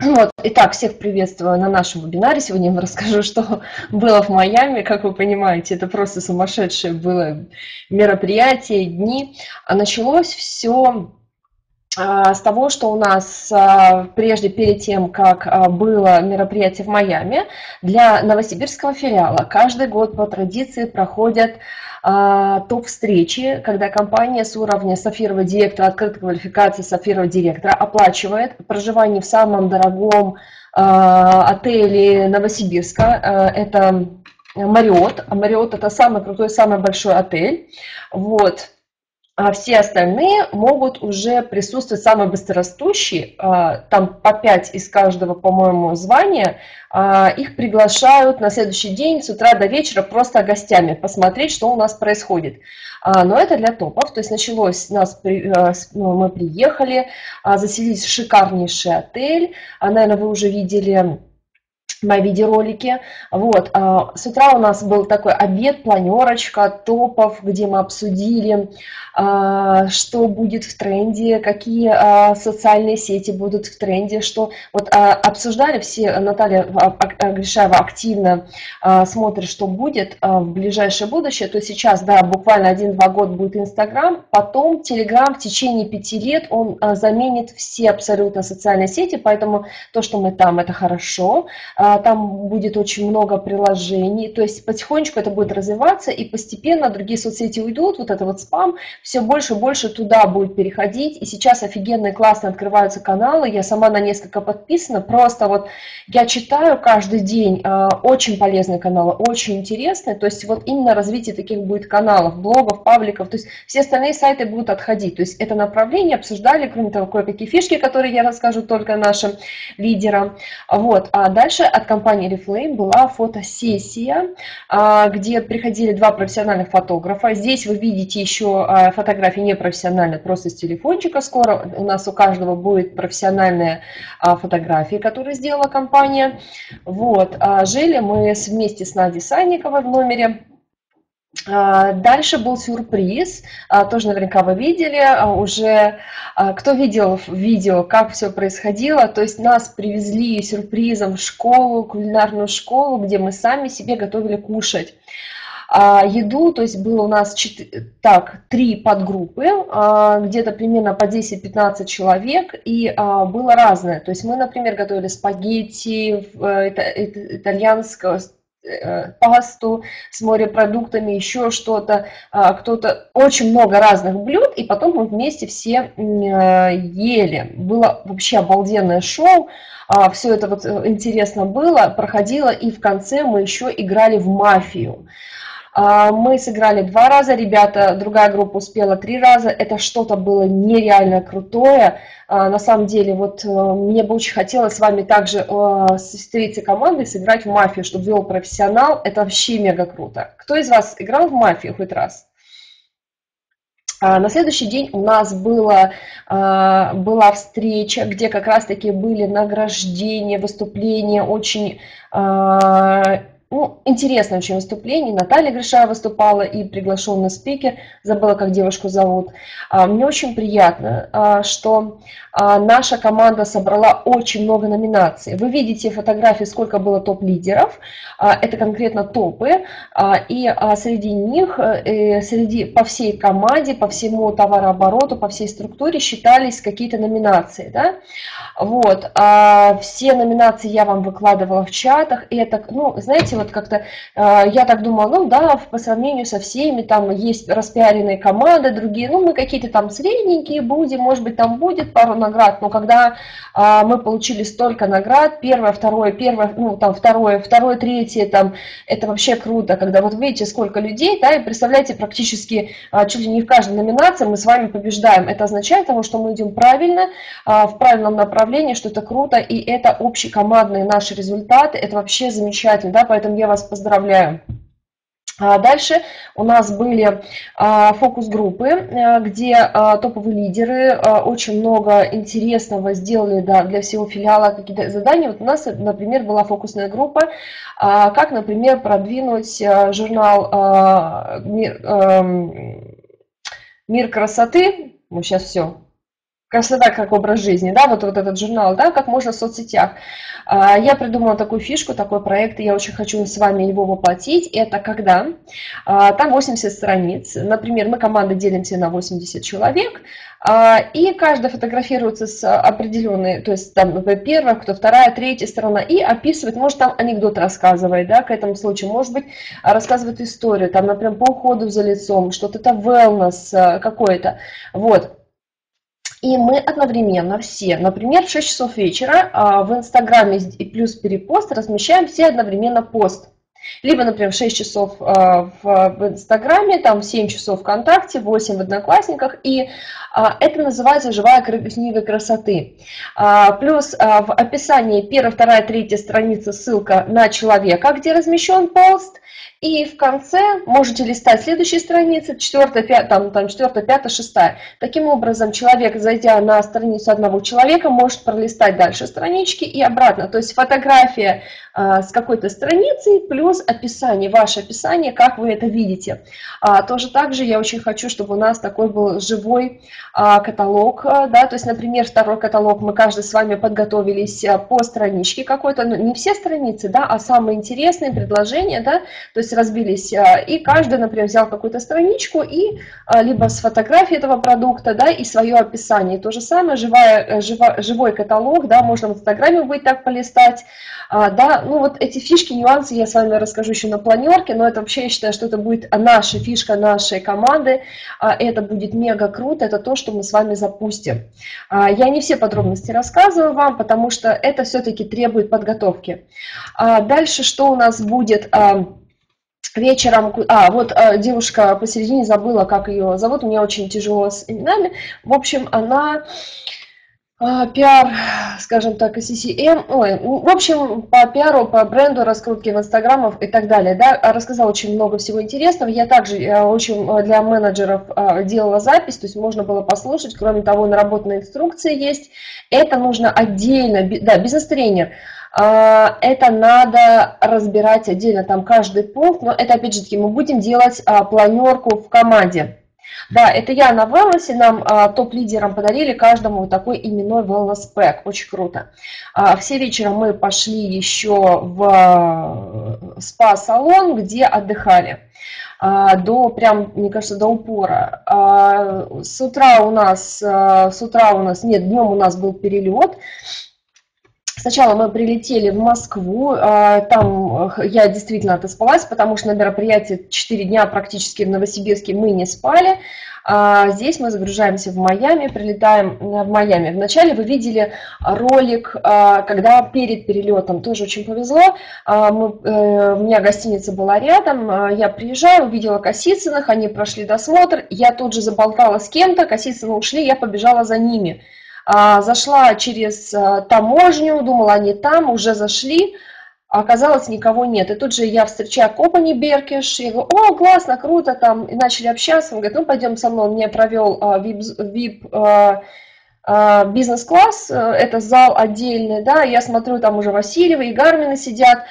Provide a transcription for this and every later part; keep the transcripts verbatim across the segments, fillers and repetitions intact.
Вот. Итак, всех приветствую на нашем вебинаре. Сегодня я вам расскажу, что было в Майами. Как вы понимаете, это просто сумасшедшее было мероприятие, дни. А началось все с того, что у нас прежде, перед тем, как было мероприятие в Майами, для новосибирского филиала каждый год по традиции проходят топ-встречи, когда компания с уровня сафирового директора, открытой квалификации сафирового директора оплачивает проживание в самом дорогом отеле Новосибирска. Это Marriott. А Marriott — это самый крутой, самый большой отель. Вот. А все остальные могут уже присутствовать, самые быстрорастущие, там по пять из каждого, по-моему, звания, их приглашают на следующий день с утра до вечера просто гостями посмотреть, что у нас происходит. Но это для топов, то есть началось, нас, мы приехали, заселились в шикарнейший отель, наверное, вы уже видели мои видеоролики. Вот. С утра у нас был такой обед, планерочка топов, где мы обсудили, что будет в тренде, какие социальные сети будут в тренде, что вот обсуждали все. Наталья Гришаева активно смотрит, что будет в ближайшее будущее. То есть сейчас, да, буквально один-два года будет Инстаграм, потом Телеграм в течение пяти лет он заменит все абсолютно социальные сети, поэтому то, что мы там, это хорошо. Там будет очень много приложений, то есть потихонечку это будет развиваться, и постепенно другие соцсети уйдут, вот это вот спам, все больше и больше туда будет переходить, и сейчас офигенные, классно открываются каналы, я сама на несколько подписана, просто вот я читаю каждый день, очень полезные каналы, очень интересные, то есть вот именно развитие таких будет каналов, блогов, пабликов, то есть все остальные сайты будут отходить, то есть это направление обсуждали, кроме того, кое-какие фишки, которые я расскажу только нашим лидерам, вот, а дальше от компании Reflame была фотосессия, где приходили два профессиональных фотографа. Здесь вы видите еще фотографии непрофессиональные, просто с телефончика. Скоро у нас у каждого будет профессиональная фотография, которую сделала компания. Вот. Жили мы вместе с Надей Санниковой в номере. Дальше был сюрприз, тоже наверняка вы видели, уже кто видел видео, как все происходило, то есть нас привезли сюрпризом в школу, кулинарную школу, где мы сами себе готовили кушать. Еду, то есть было у нас четыре, так, три подгруппы, где-то примерно по десять-пятнадцать человек, и было разное, то есть мы, например, готовили спагетти, итальянское, пасту с морепродуктами, еще что-то, кто-то, очень много разных блюд, и потом мы вместе все ели. Было вообще обалденное шоу, все это вот интересно было, проходило, и в конце мы еще играли в мафию. Мы сыграли два раза, ребята, другая группа успела три раза, это что-то было нереально крутое. На самом деле, вот мне бы очень хотелось с вами также встретиться командой, сыграть в мафию, чтобы вел профессионал, это вообще мега круто. Кто из вас играл в мафию хоть раз? На следующий день у нас было, была встреча, где как раз-таки были награждения, выступления, очень... Ну, интересное очень выступление. Наталья Гришаева выступала и приглашенный спикер, забыла, как девушку зовут. Мне очень приятно, что наша команда собрала очень много номинаций. Вы видите фотографии, сколько было топ-лидеров. Это конкретно топы. И среди них, среди, по всей команде, по всему товарообороту, по всей структуре считались какие-то номинации. Да? Вот. Все номинации я вам выкладывала в чатах. И это, ну, знаете, вот как-то я так думала, ну да, по сравнению со всеми, там есть распиаренные команды, другие, ну мы какие-то там средненькие будем, может быть там будет пару наград, но когда а, мы получили столько наград, первое, второе, первое, ну там второе, второе, третье, там, это вообще круто, когда вот видите, сколько людей, да, и представляете, практически а, чуть ли не в каждой номинации мы с вами побеждаем, это означает того, что мы идем правильно, а, в правильном направлении, что это круто, и это общекомандные наши результаты, это вообще замечательно, да, поэтому я вас поздравляю. Дальше у нас были фокус-группы, где топовые лидеры очень много интересного сделали для всего филиала, какие-то задания. Вот у нас, например, была фокусная группа, как, например, продвинуть журнал «Мир, Мир красоты». Ну, сейчас все. красота как образ жизни, да, вот, вот этот журнал, да, как можно в соцсетях. Я придумала такую фишку, такой проект, и я очень хочу с вами его воплотить. Это когда там восемьдесят страниц, например, мы командой делимся на восемьдесят человек, и каждый фотографируется с определенной, то есть там, например, первая, кто вторая, третья сторона, и описывает, может там анекдот рассказывает, да, к этому случаю, может быть, рассказывает историю, там, например, по уходу за лицом, что-то это wellness какое-то, вот. И мы одновременно все, например, в шесть часов вечера в Инстаграме и плюс перепост размещаем все одновременно пост. Либо, например, в шесть часов в Инстаграме, там в семь часов ВКонтакте, восемь в Одноклассниках. И это называется «Живая книга красоты». Плюс в описании первая, вторая, третья страница ссылка на человека, где размещен пост. И в конце можете листать следующие страницы, четвертая, пятая, там, там, четвертая, пятая, шестая. Таким образом, человек, зайдя на страницу одного человека, может пролистать дальше странички и обратно. То есть фотография а, с какой-то страницей плюс описание, ваше описание, как вы это видите. А, тоже также я очень хочу, чтобы у нас такой был живой а, каталог. А, да, то есть, например, второй каталог мы каждый с вами подготовились а, по страничке какой-то, ну, не все страницы, да, а самые интересные предложения, да, то есть разбились, и каждый, например, взял какую-то страничку и либо с фотографией этого продукта, да, и свое описание. То же самое, живая, жива, живой каталог, да, можно в Инстаграме будет так полистать, да, ну вот эти фишки, нюансы я с вами расскажу еще на планерке, но это вообще, я считаю, что это будет наша фишка нашей команды, это будет мега круто, это то, что мы с вами запустим. Я не все подробности рассказываю вам, потому что это все-таки требует подготовки. Дальше что у нас будет? Вечером, а, вот а, девушка посередине забыла, как ее зовут, у меня очень тяжело с именами. В общем, она а, пиар, скажем так, си си эм, ой, в общем, по пиару, по бренду, раскрутке в инстаграмах и так далее, да, рассказала очень много всего интересного. Я также я очень для менеджеров а, делала запись, то есть можно было послушать, кроме того, наработанные инструкции есть. Это нужно отдельно, да, бизнес-тренер. Это надо разбирать отдельно, там каждый пункт, но это опять же таки мы будем делать а, планерку в команде. Да, это я на wellness, нам а, топ-лидерам подарили каждому вот такой именной wellness pack, очень круто. А, все вечером мы пошли еще в спа-салон, где отдыхали. До, прям, мне кажется, до упора. С утра у нас, с утра у нас, нет, днем у нас был перелет. Сначала мы прилетели в Москву, там я действительно отоспалась, потому что на мероприятии четыре дня практически в Новосибирске мы не спали. Здесь мы загружаемся в Майами, прилетаем в Майами. Вначале вы видели ролик, когда перед перелетом, тоже очень повезло, мы, у меня гостиница была рядом, я приезжаю, увидела Косицыных, они прошли досмотр, я тут же заболтала с кем-то, Косицыны ушли, я побежала за ними. Зашла через таможню, думала, они там, уже зашли, а оказалось, никого нет. И тут же я встречаю Копани Беркиш, и говорю, о, классно, круто, там, и начали общаться. Он говорит, ну, пойдем со мной. Он мне провел вип, бизнес-класс, это зал отдельный, да, я смотрю, там уже Васильевы и Гармины сидят.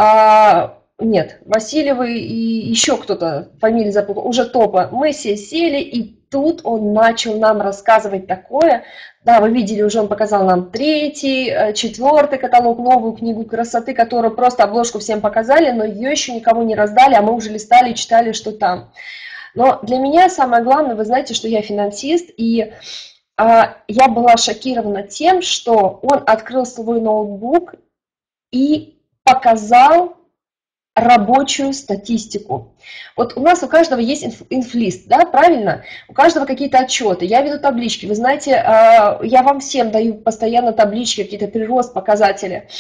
Нет, Васильевы и еще кто-то, фамилия запутала, уже топа. Мы все сели, и тут он начал нам рассказывать такое. Да, вы видели, уже он показал нам третий, четвертый каталог, новую книгу красоты, которую просто обложку всем показали, но ее еще никому не раздали, а мы уже листали и читали, что там. Но для меня самое главное, вы знаете, что я финансист, и а, я была шокирована тем, что он открыл свой ноутбук и показал рабочую статистику. Вот у нас у каждого есть инфлист, да, правильно? У каждого какие-то отчеты. Я веду таблички. Вы знаете, я вам всем даю постоянно таблички, какие-то прирост, показатели.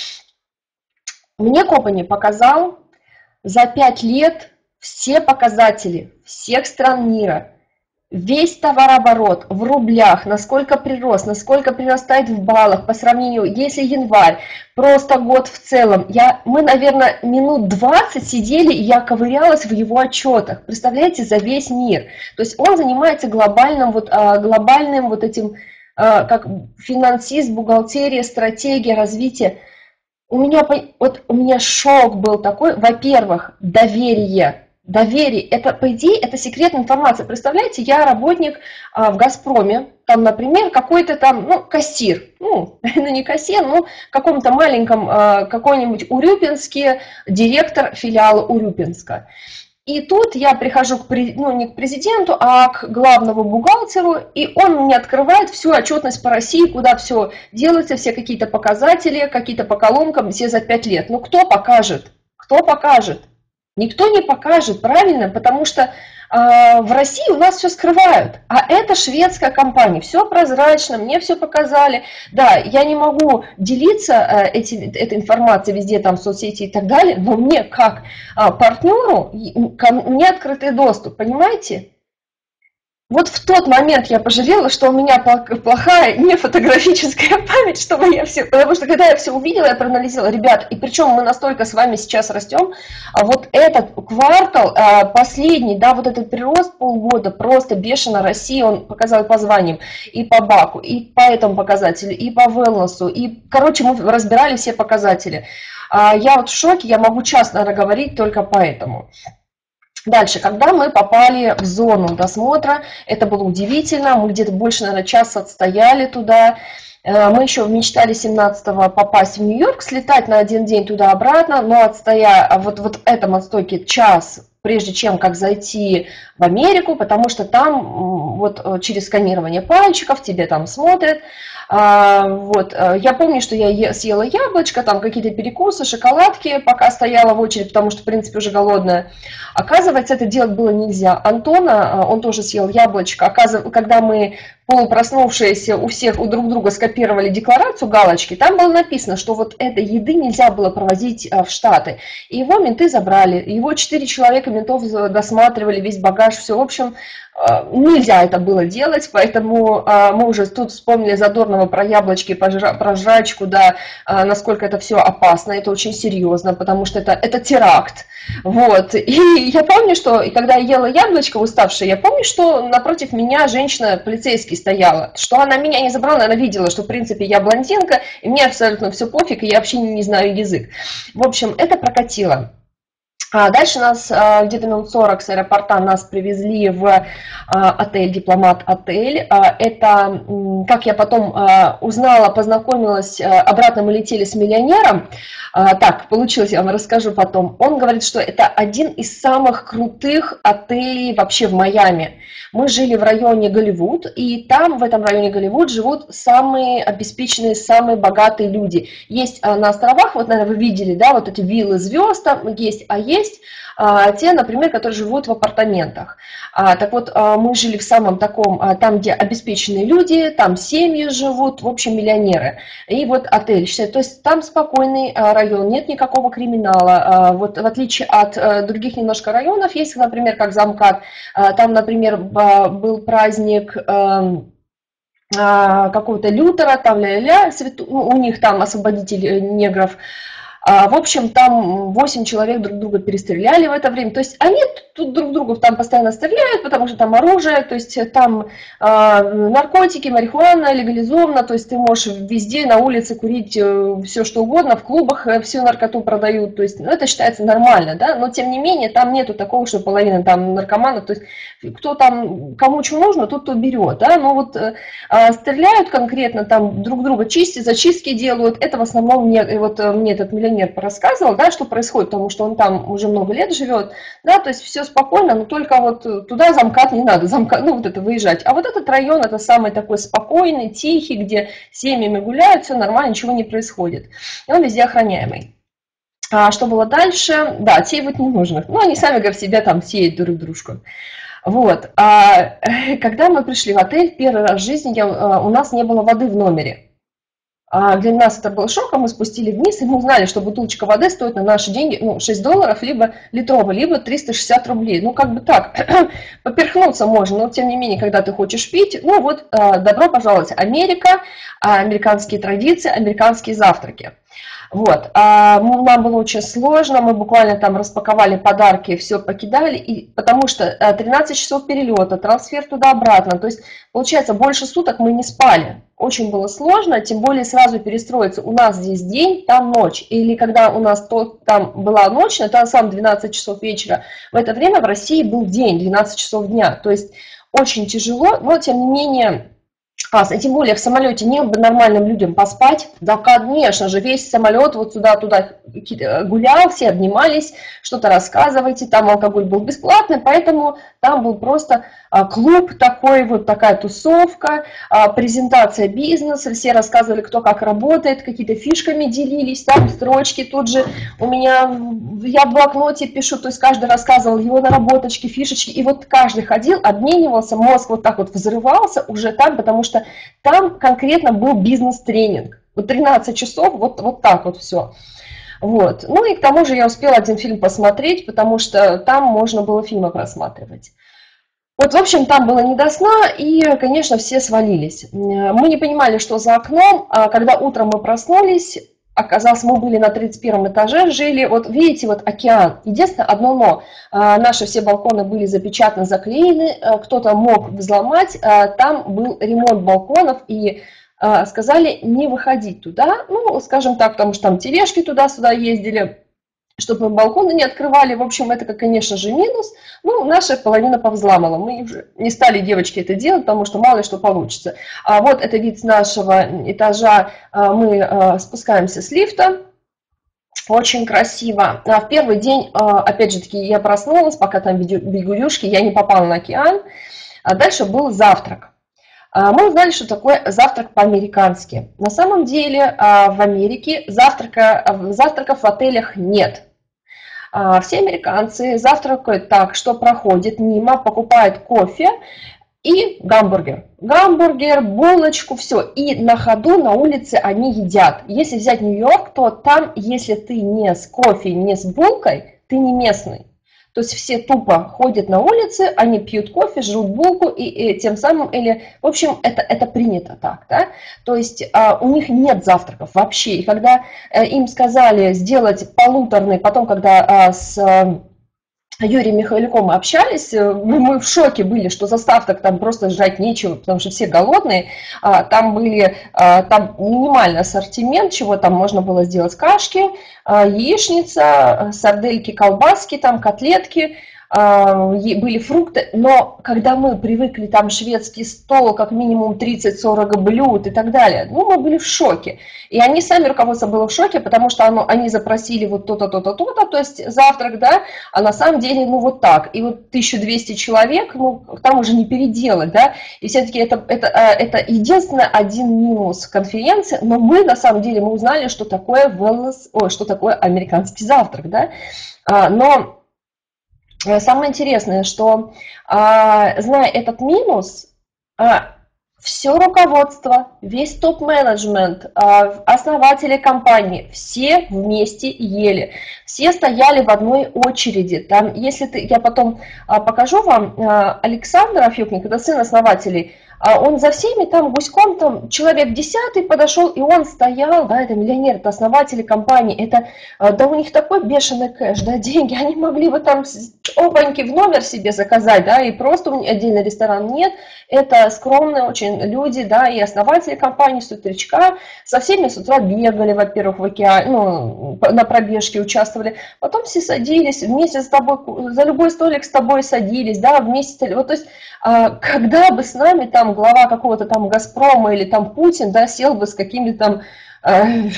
Мне Копани показал за пять лет все показатели всех стран мира. Весь товарооборот в рублях, насколько прирост, насколько прирастает в баллах по сравнению, если январь, просто год в целом. Я, мы, наверное, минут двадцать сидели, и я ковырялась в его отчетах. Представляете, за весь мир. То есть он занимается глобальным вот, глобальным вот этим, как финансист, бухгалтерия, стратегия, развитие. У меня, вот, у меня шок был такой, во-первых, доверие. Доверие, это, по идее, это секретная информация. Представляете, я работник а, в «Газпроме», там, например, какой-то там, ну, кассир, ну, ну не кассир, но в каком-то маленьком, а, какой-нибудь Урюпинске, директор филиала Урюпинска. И тут я прихожу к, ну, не к президенту, а к главному бухгалтеру, и он мне открывает всю отчетность по России, куда все делается, все какие-то показатели, какие-то по колонкам, все за пять лет. Ну, кто покажет? Кто покажет? Никто не покажет, правильно, потому что э, в России у нас все скрывают, а это шведская компания, все прозрачно, мне все показали. Да, я не могу делиться э, эти, этой информацией везде, там, в соцсети и так далее, но мне как э, партнеру, ко мне открытый доступ, понимаете? Вот в тот момент я пожалела, что у меня плохая не фотографическая память, чтобы я все... Потому что когда я все увидела, я проанализировала, ребят, и причем мы настолько с вами сейчас растем, а вот этот квартал, последний, да, вот этот прирост полгода, просто бешено Россия, он показал по званиям, и по баку, и по этому показателю, и по wellness, и, короче, мы разбирали все показатели. Я вот в шоке, я могу час, наверное, говорить только поэтому. Дальше, когда мы попали в зону досмотра, это было удивительно, мы где-то больше, наверное, час отстояли туда. Мы еще мечтали семнадцатого попасть в Нью-Йорк, слетать на один день туда-обратно, но отстоя вот, вот в этом отстойке час, прежде чем как зайти в Америку, потому что там вот через сканирование пальчиков тебе там смотрят. Вот. Я помню, что я съела яблочко, там какие-то перекусы, шоколадки, пока стояла в очередь, потому что, в принципе, уже голодная. Оказывается, это делать было нельзя. Антона, он тоже съел яблочко. Оказывается, когда мы полупроснувшиеся у всех, у друг друга скопировали декларацию, галочки, там было написано, что вот этой еды нельзя было провозить в Штаты. И его менты забрали. Его четыре человека ментов досматривали весь багаж, все. В общем, нельзя это было делать, поэтому мы уже тут вспомнили Задорнова про яблочки, про жрачку, да, насколько это все опасно, это очень серьезно, потому что это, это теракт. Вот. И я помню, что и когда я ела яблочко уставшее, я помню, что напротив меня женщина, полицейский, стояла, что она меня не забрала, она видела, что в принципе я блондинка, и мне абсолютно все пофиг, и я вообще не знаю язык. В общем, это прокатило. А дальше нас где-то минут сорок с аэропорта нас привезли в отель, Дипломат отель. Это, как я потом узнала, познакомилась, обратно мы летели с миллионером. Так, получилось, я вам расскажу потом. Он говорит, что это один из самых крутых отелей вообще в Майами. Мы жили в районе Голливуд, и там, в этом районе Голливуд, живут самые обеспеченные, самые богатые люди. Есть на островах, вот, наверное, вы видели, да, вот эти виллы звезд там есть, а есть а, те, например, которые живут в апартаментах. А, так вот, а, мы жили в самом таком, а, там, где обеспеченные люди, там семьи живут, в общем, миллионеры. И вот отель, считаю, то есть там спокойный а, район, нет никакого криминала. А, вот в отличие от а, других немножко районов, есть, например, как Замкат, а, там, например, был праздник какого-то Лютера, там ля-ля, у них там освободитель негров. В общем, там восемь человек друг друга перестреляли в это время. То есть они тут друг друга там постоянно стреляют, потому что там оружие, то есть там э, наркотики, марихуана легализована, то есть ты можешь везде на улице курить э, все что угодно, в клубах э, всю наркоту продают, то есть ну, это считается нормально, да, но тем не менее там нету такого, что половина там наркоманов, то есть кто там, кому что нужно, тот то берет, да, но вот э, стреляют конкретно, там друг друга чистят, зачистки делают, это в основном мне, вот, мне этот миллионер рассказывал, да, что происходит, потому что он там уже много лет живет, да, то есть все спокойно, но только вот туда Замкат не надо, замкат, ну вот это выезжать. А вот этот район, это самый такой спокойный, тихий, где семьями гуляют, все нормально, ничего не происходит. И он везде охраняемый. А что было дальше? Да, отсеивать не нужно. Ну, они сами, говорят, себя там сеют друг дружку. Вот. А когда мы пришли в отель, первый раз в жизни я, у нас не было воды в номере. Для нас это был шок, а мы спустили вниз, и мы узнали, что бутылочка воды стоит на наши деньги ну, шесть долларов, либо литровая, либо триста шестьдесят рублей. Ну, как бы так, поперхнуться можно, но тем не менее, когда ты хочешь пить, ну вот, добро пожаловать, Америка, американские традиции, американские завтраки. Вот. А нам было очень сложно, мы буквально там распаковали подарки, все покидали, и, потому что тринадцать часов перелета, трансфер туда-обратно, то есть, получается, больше суток мы не спали. Очень было сложно, тем более сразу перестроиться. У нас здесь день, там ночь. Или когда у нас то, там была ночь, это на самом двенадцать часов вечера, в это время в России был день, двенадцать часов дня. То есть очень тяжело, но тем не менее... классно. И тем более в самолете не было бы нормальным людям поспать. Да, конечно же, весь самолет вот сюда-туда гулял, все обнимались, что-то рассказывайте. Там алкоголь был бесплатный, поэтому там был просто клуб такой, вот такая тусовка, презентация бизнеса. Все рассказывали, кто как работает, какие-то фишками делились, там строчки тут же у меня, я в блокноте пишу, то есть каждый рассказывал его наработочки, фишечки. И вот каждый ходил, обменивался, мозг вот так вот взрывался уже там, потому что там конкретно был бизнес-тренинг. Вот тринадцать часов, вот, вот так вот все. Вот. Ну и к тому же я успела один фильм посмотреть, потому что там можно было фильмы просматривать. Вот, в общем, там было не до сна, и, конечно, все свалились. Мы не понимали, что за окном, а когда утром мы проснулись, оказалось, мы были на тридцать первом этаже, жили, вот видите, вот океан. Единственное, одно но, наши все балконы были запечатаны, заклеены, кто-то мог взломать, там был ремонт балконов, и сказали не выходить туда, ну, скажем так, потому что там тележки туда-сюда ездили, чтобы мы балконы не открывали. В общем, это, конечно же, минус. Ну, наша половина повзламала. Мы уже не стали, девочки, это делать, потому что мало ли что получится. А вот это вид с нашего этажа. Мы спускаемся с лифта. Очень красиво. А в первый день, опять же таки, я проснулась, пока там бегунюшки, я не попала на океан. А дальше был завтрак. Мы узнали, что такое завтрак по-американски. На самом деле в Америке завтрака, завтраков в отелях нет. Все американцы завтракают так, что проходит мимо, покупает кофе и гамбургер. Гамбургер, булочку, все. И на ходу на улице они едят. Если взять Нью-Йорк, то там, если ты не с кофе, не с булкой, ты не местный. То есть все тупо ходят на улице, они пьют кофе, жрут булку, и, и тем самым, или, в общем, это, это принято так, да? То есть а, у них нет завтраков вообще. И когда а, им сказали сделать полуторный, потом, когда а, с а, Юрием Михайлюком мы общались, мы в шоке были, что за завтрак там просто жрать нечего, потому что все голодные. Там были, там минимальный ассортимент, чего там можно было сделать: кашки, яичница, сардельки, колбаски, там котлетки, были фрукты. Но когда мы привыкли, там шведский стол, как минимум тридцать-сорок блюд и так далее, ну, мы были в шоке. И они сами, руководство было в шоке, потому что оно, они запросили вот то-то, то-то, то-то, то есть завтрак, да, а на самом деле, ну, вот так. И вот тысяча двести человек, ну, там уже не переделать, да, и все-таки это, это, это единственный один минус конференции, но мы, на самом деле, мы узнали, что такое wellness, ой, что такое американский завтрак, да, но самое интересное, что, зная этот минус, все руководство, весь топ-менеджмент, основатели компании, все вместе ели, все стояли в одной очереди. Там, если ты, я потом покажу вам, Александр Афьюкник, это сын основателей, он за всеми там гуськом, там человек десятый подошел, и он стоял, да, это миллионер, это основатели компании, это, да, у них такой бешеный кэш, да, деньги, они могли бы там опаньки в номер себе заказать, да, и просто отдельный ресторан. Нет, это скромные очень люди, да, и основатели компании с утречка, со всеми с утра бегали, во-первых, в океане, ну, на пробежке участвовали, потом все садились, вместе с тобой, за любой столик с тобой садились, да, вместе, вот, то есть, когда бы с нами там глава какого-то там Газпрома или там Путин, да, сел бы с какими-то там,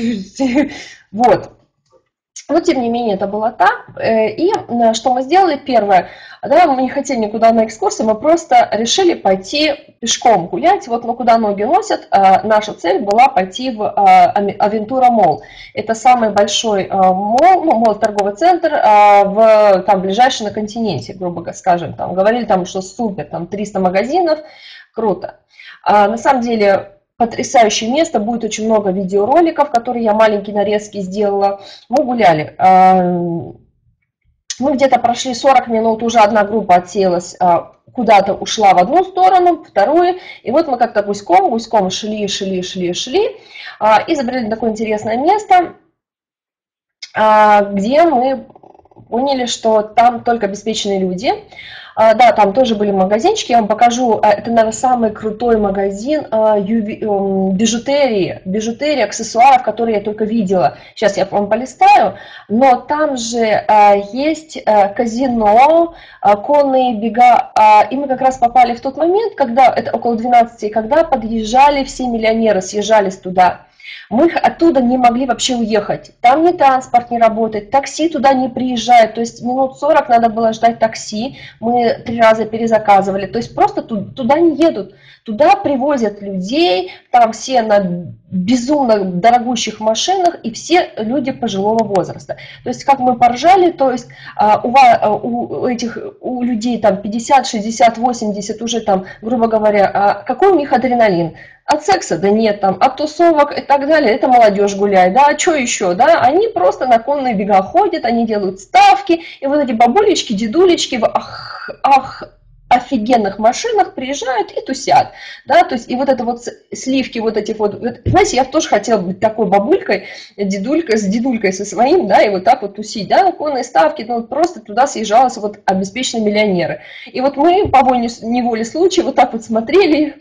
вот. Но, тем не менее, это было так. И что мы сделали? Первое, да, мы не хотели никуда на экскурсию, мы просто решили пойти пешком гулять. Вот, ну, куда ноги носят, наша цель была пойти в Авентура Молл. Это самый большой молл, ну, молл, торговый центр, в, там, ближайший на континенте, грубо скажем. Там, говорили, там, что супер, там триста магазинов, круто. На самом деле... Потрясающее место, будет очень много видеороликов, которые я маленькие нарезки сделала. Мы гуляли. Мы где-то прошли сорок минут, уже одна группа отсеялась, куда-то ушла в одну сторону, вторую. И вот мы как-то гуськом, гуськом шли, шли, шли, шли. И забрели такое интересное место. а, где мы поняли, что там только обеспеченные люди. А, да, там тоже были магазинчики, я вам покажу, а, это, наверное, самый крутой магазин а, юви- эм, бижутерии, бижутерии, аксессуаров, которые я только видела. Сейчас я вам полистаю, но там же а, есть а, казино, а, конные бега, а, и мы как раз попали в тот момент, когда, это около двенадцати, когда подъезжали все миллионеры, съезжались туда. Мы оттуда не могли вообще уехать. Там ни транспорт не работает, такси туда не приезжает. То есть минут сорок надо было ждать такси. Мы три раза перезаказывали. То есть просто туда не едут. Туда привозят людей, там все на безумно дорогущих машинах и все люди пожилого возраста. То есть как мы поржали, то есть у, у этих у людей там пятьдесят, шестьдесят, восемьдесят уже там, грубо говоря, какой у них адреналин? От секса, да нет, там, от тусовок и так далее, это молодежь гуляет, да, а что еще, да, они просто на конные бега ходят, они делают ставки, и вот эти бабулечки, дедулечки в ах, ах, офигенных машинах приезжают и тусят, да, то есть и вот это вот сливки, вот эти вот, знаете, я тоже хотела быть такой бабулькой, дедулькой, с дедулькой со своим, да, и вот так вот тусить, да, на конные ставки, ну, просто туда съезжалась вот обеспеченные миллионеры, и вот мы по воле-неволе случая вот так вот смотрели.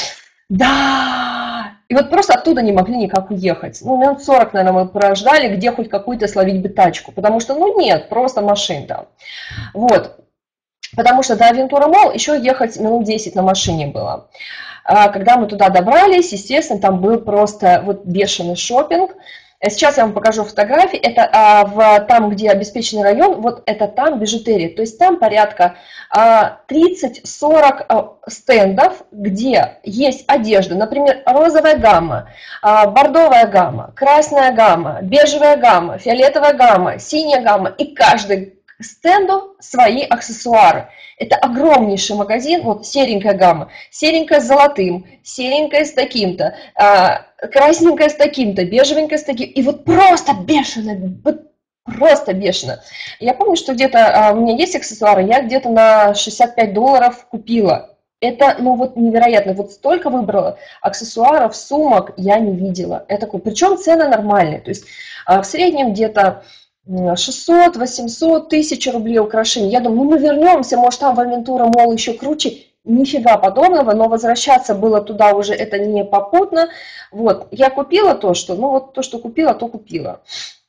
Да! И вот просто оттуда не могли никак уехать. Ну, минут сорок, наверное, мы прождали, где хоть какую-то словить бы тачку. Потому что, ну, нет, просто машин там. Вот. Потому что до Авентура Молл еще ехать минут десять на машине было. Когда мы туда добрались, естественно, там был просто вот бешеный шопинг. Сейчас я вам покажу фотографии. Это а, в, там, где обеспеченный район, вот это там бижутерия. То есть там порядка а, тридцать-сорок а, стендов, где есть одежда. Например, розовая гамма, а, бордовая гамма, красная гамма, бежевая гамма, фиолетовая гамма, синяя гамма. И каждый стенду свои аксессуары. Это огромнейший магазин, вот серенькая гамма, серенькая с золотым, серенькая с таким-то, красненькая с таким-то, бежевенькая с таким, и вот просто бешено, вот просто бешено. Я помню, что где-то, у меня есть аксессуары, я где-то на шестьдесят пять долларов купила. Это, ну вот невероятно, вот столько выбрала аксессуаров, сумок я не видела. Это, причем цены нормальные, то есть в среднем где-то шестьсот, восемьсот, тысяча рублей украшений. Я думаю, ну мы вернемся, может там в Авентура Молл еще круче. Нифига подобного, но возвращаться было туда уже это не попутно. Вот, я купила то, что, ну вот то, что купила, то купила.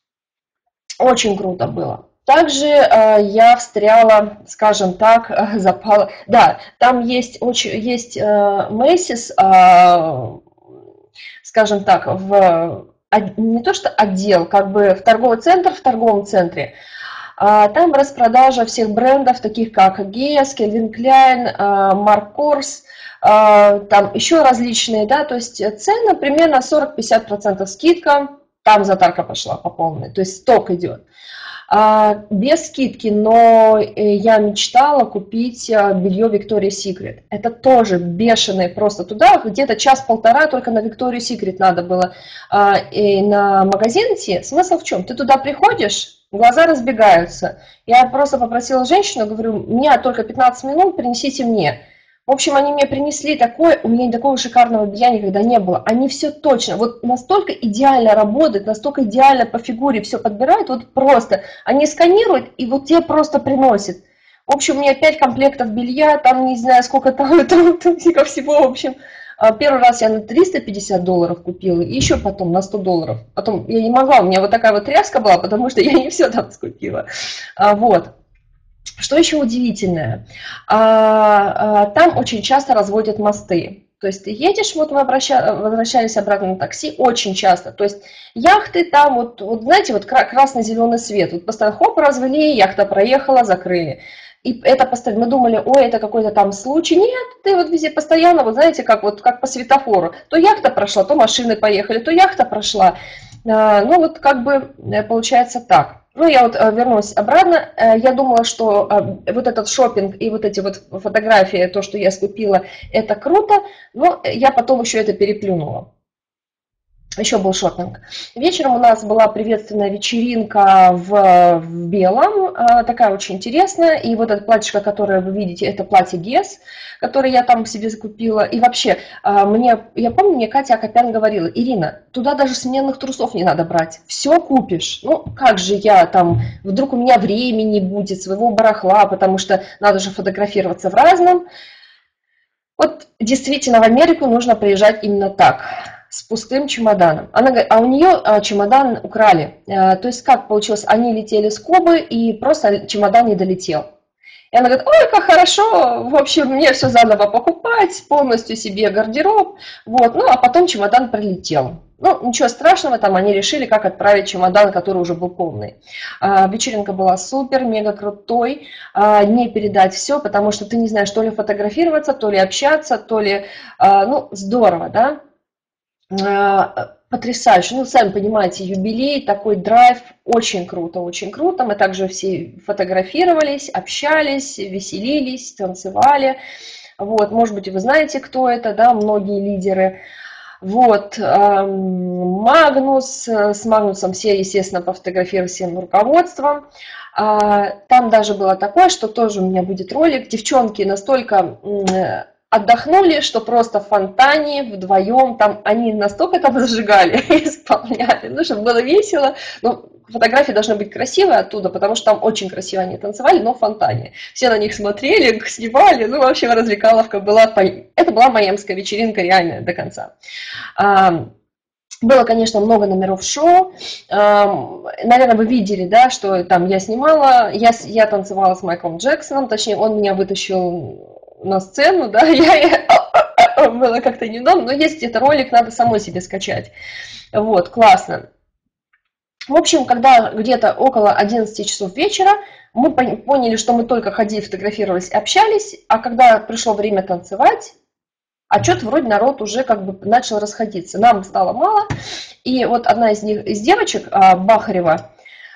Очень круто было. Также э, я встряла, скажем так, э, запала. Да, там есть очень есть э, Macy's, э, скажем так, в не то что отдел, как бы в торговый центр в торговом центре. Там распродажа всех брендов, таких как Guess, Calvin Klein, Marc Kors, там еще различные, да, то есть цены примерно сорок-пятьдесят процентов скидка, там затарка пошла по полной, то есть сток идет. Без скидки, но я мечтала купить белье Victoria's Secret. Это тоже бешеное просто туда, где-то час-полтора только на Victoria's Secret надо было и на магазин идти. Смысл в чем? Ты туда приходишь, глаза разбегаются. Я просто попросила женщину, говорю, у меня только пятнадцать минут, принесите мне. В общем, они мне принесли такое, у меня такого шикарного белья никогда не было. Они все точно, вот настолько идеально работают, настолько идеально по фигуре все подбирают, вот просто. Они сканируют и вот тебе просто приносят. В общем, у меня пять комплектов белья, там не знаю сколько там, там, там всего, в общем. Первый раз я на триста пятьдесят долларов купила, и еще потом на сто долларов. Потом я не могла, у меня вот такая вот тряска была, потому что я не все там скупила. Вот. Что еще удивительное, там очень часто разводят мосты. То есть ты едешь, вот мы возвращались обратно на такси, очень часто. То есть яхты там, вот, вот знаете, вот красно-зеленый свет. Вот постоянно хоп, развели, яхта проехала, закрыли. И это постоянно, мы думали, ой, это какой-то там случай. Нет, ты вот везде постоянно, вот знаете, как, вот, как по светофору. То яхта прошла, то машины поехали, то яхта прошла. Ну вот как бы получается так. Ну, я вот вернусь обратно. Я думала, что вот этот шопинг и вот эти вот фотографии, то, что я скупила, это круто, но я потом еще это переплюнула. Еще был шопинг. Вечером у нас была приветственная вечеринка в, в белом, э, такая очень интересная. И вот это платьишко, которое вы видите, это платье Гес, которое я там себе закупила. И вообще, э, мне, я помню, мне Катя Акопян говорила: Ирина, туда даже сменных трусов не надо брать, все купишь. Ну, как же я там, вдруг у меня времени будет, своего барахла, потому что надо же фотографироваться в разном. Вот действительно в Америку нужно приезжать именно так, с пустым чемоданом. Она говорит, а у нее чемодан украли. То есть как получилось, они летели с Кубы и просто чемодан не долетел. И она говорит, ой, как хорошо, в общем, мне все заново покупать, полностью себе гардероб. Вот. Ну, а потом чемодан прилетел. Ну, ничего страшного, там они решили, как отправить чемодан, который уже был полный. А, вечеринка была супер, мега крутой, а, не передать все, потому что ты не знаешь, то ли фотографироваться, то ли общаться, то ли, а, ну, здорово, да? А, потрясающе. Ну, сами понимаете, юбилей, такой драйв, очень круто, очень круто. Мы также все фотографировались, общались, веселились, танцевали. Вот, может быть, вы знаете, кто это, да, многие лидеры. Вот, Магнус, с Магнусом все, естественно, пофотографировали всем руководством. Там даже было такое, что тоже у меня будет ролик. Девчонки настолько отдохнули, что просто в фонтане вдвоем, там они настолько там зажигали и исполняли, ну, чтобы было весело. Ну, фотографии должны быть красивые оттуда, потому что там очень красиво они танцевали, но в фонтане. Все на них смотрели, снимали, ну, вообще развлекаловка была. Это была майамская вечеринка реальная до конца. Было, конечно, много номеров шоу. Наверное, вы видели, да, что там я снимала, я, я танцевала с Майклом Джексоном, точнее, он меня вытащил на сцену, да, я, я было как-то неудобно, но есть где-то ролик, надо самой себе скачать. Вот, классно. В общем, когда где-то около одиннадцати часов вечера мы поняли, что мы только ходили, фотографировались, общались, а когда пришло время танцевать, а что-то вроде народ уже как бы начал расходиться. Нам стало мало, и вот одна из них, из девочек, Бахарева,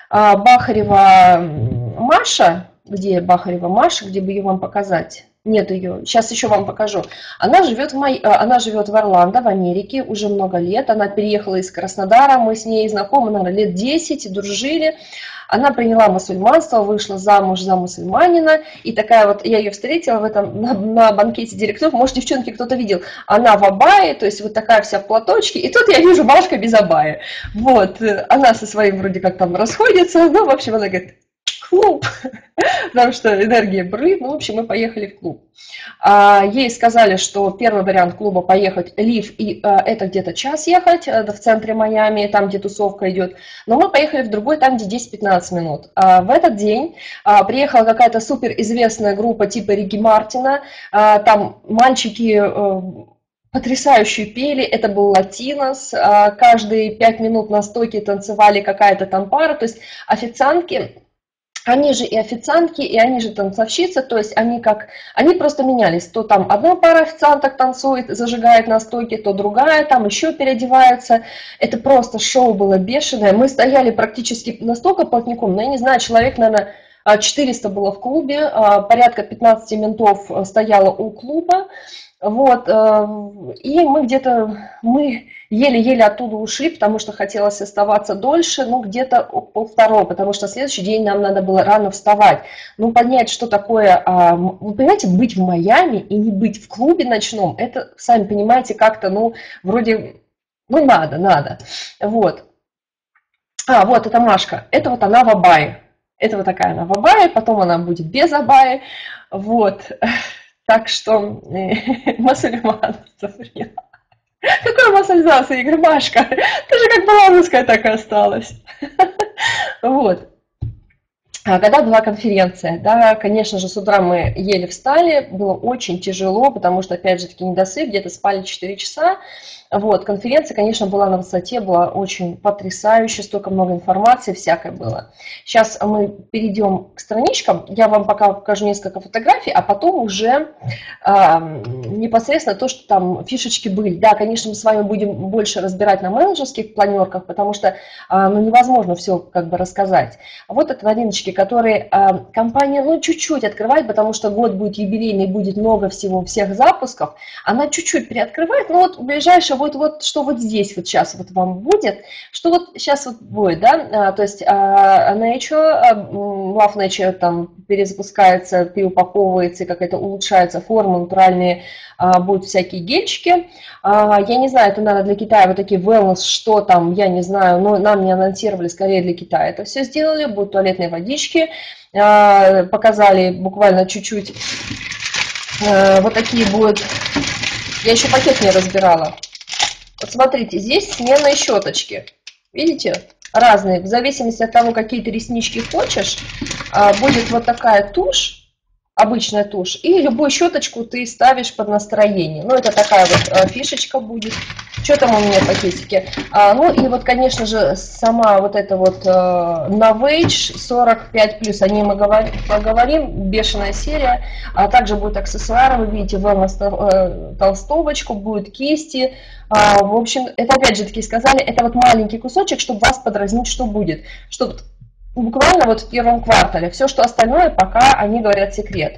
Бахарева Маша, где Бахарева Маша, где бы ее вам показать? Нет ее, сейчас еще вам покажу. Она живет, в Май... она живет в Орландо, в Америке, уже много лет. Она переехала из Краснодара, мы с ней знакомы, наверное, лет десять, дружили. Она приняла мусульманство, вышла замуж за мусульманина. И такая вот, я ее встретила в этом, на, на банкете директоров. Может, девчонки, кто-то видел. Она в абае, то есть вот такая вся в платочке. И тут я вижу Машка без абая. Вот, она со своим вроде как там расходится. Ну, в общем, она говорит, клуб, потому что энергия бурлит. Ну, в общем, мы поехали в клуб. Ей сказали, что первый вариант клуба поехать Лив, и это где-то час ехать в центре Майами, там, где тусовка идет. Но мы поехали в другой, там, где десять-пятнадцать минут. В этот день приехала какая-то суперизвестная группа типа Рики Мартина. Там мальчики потрясающе пели, это был латинос, каждые пять минут на стойке танцевали какая-то там пара, то есть официантки. Они же и официантки, и они же танцовщицы, то есть они как, они просто менялись. То там одна пара официанток танцует, зажигает на стойке, то другая там еще переодевается. Это просто шоу было бешеное. Мы стояли практически настолько плотником, но я не знаю, человек, наверное, четыреста было в клубе, порядка пятнадцати ментов стояло у клуба. Вот, и мы где-то, мы еле-еле оттуда ушли, потому что хотелось оставаться дольше, ну, где-то полвторого, потому что на следующий день нам надо было рано вставать. Ну, понять, что такое, вы понимаете, быть в Майами и не быть в клубе ночном, это, сами понимаете, как-то, ну, вроде, ну, надо, надо. Вот. А, вот, это Машка, это вот она в абае. Это вот такая она в абае, потом она будет без абая, вот. Так что мусульманство приняла. Какая массализация, я говорю, Машка, ты же как была русская, так и осталась. Вот. А когда была конференция, да, конечно же, с утра мы еле встали, было очень тяжело, потому что, опять же, таки недосып, где-то спали четыре часа. Вот, конференция, конечно, была на высоте, была очень потрясающая, столько много информации, всякое было. Сейчас мы перейдем к страничкам, я вам пока покажу несколько фотографий, а потом уже э, непосредственно то, что там фишечки были. Да, конечно, мы с вами будем больше разбирать на менеджерских планерках, потому что э, ну, невозможно все как бы рассказать. Вот это новиночки, которые э, компания, ну, чуть-чуть открывает, потому что год будет юбилейный, будет много всего, всех запусков. Она чуть-чуть приоткрывает, но вот в ближайшее будет вот, что вот здесь вот сейчас вот вам будет, что вот сейчас вот будет, да, то есть Nature, Love Nature там перезапускается, переупаковывается, как-то улучшается форма, натуральные будут всякие гельчики. Я не знаю, это надо для Китая, вот такие wellness, что там, я не знаю, но нам не анонсировали, скорее для Китая это все сделали, будут туалетные водички, показали буквально чуть-чуть, вот такие будут, я еще пакет не разбирала. Вот смотрите, здесь сменные щеточки, видите, разные, в зависимости от того, какие ты реснички хочешь, будет вот такая тушь, обычная тушь, и любую щеточку ты ставишь под настроение. Ну, это такая вот фишечка будет. Что там у меня в пакетике? А, ну, и вот, конечно же, сама вот эта вот Novage сорок пять плюс, о ней мы говорим, поговорим, бешеная серия. А также будут аксессуары, вы видите, wellness толстовочку, будут кисти. А, в общем, это опять же таки сказали, это вот маленький кусочек, чтобы вас подразнить, что будет. Чтобы буквально вот в первом квартале. Все, что остальное, пока они говорят секрет.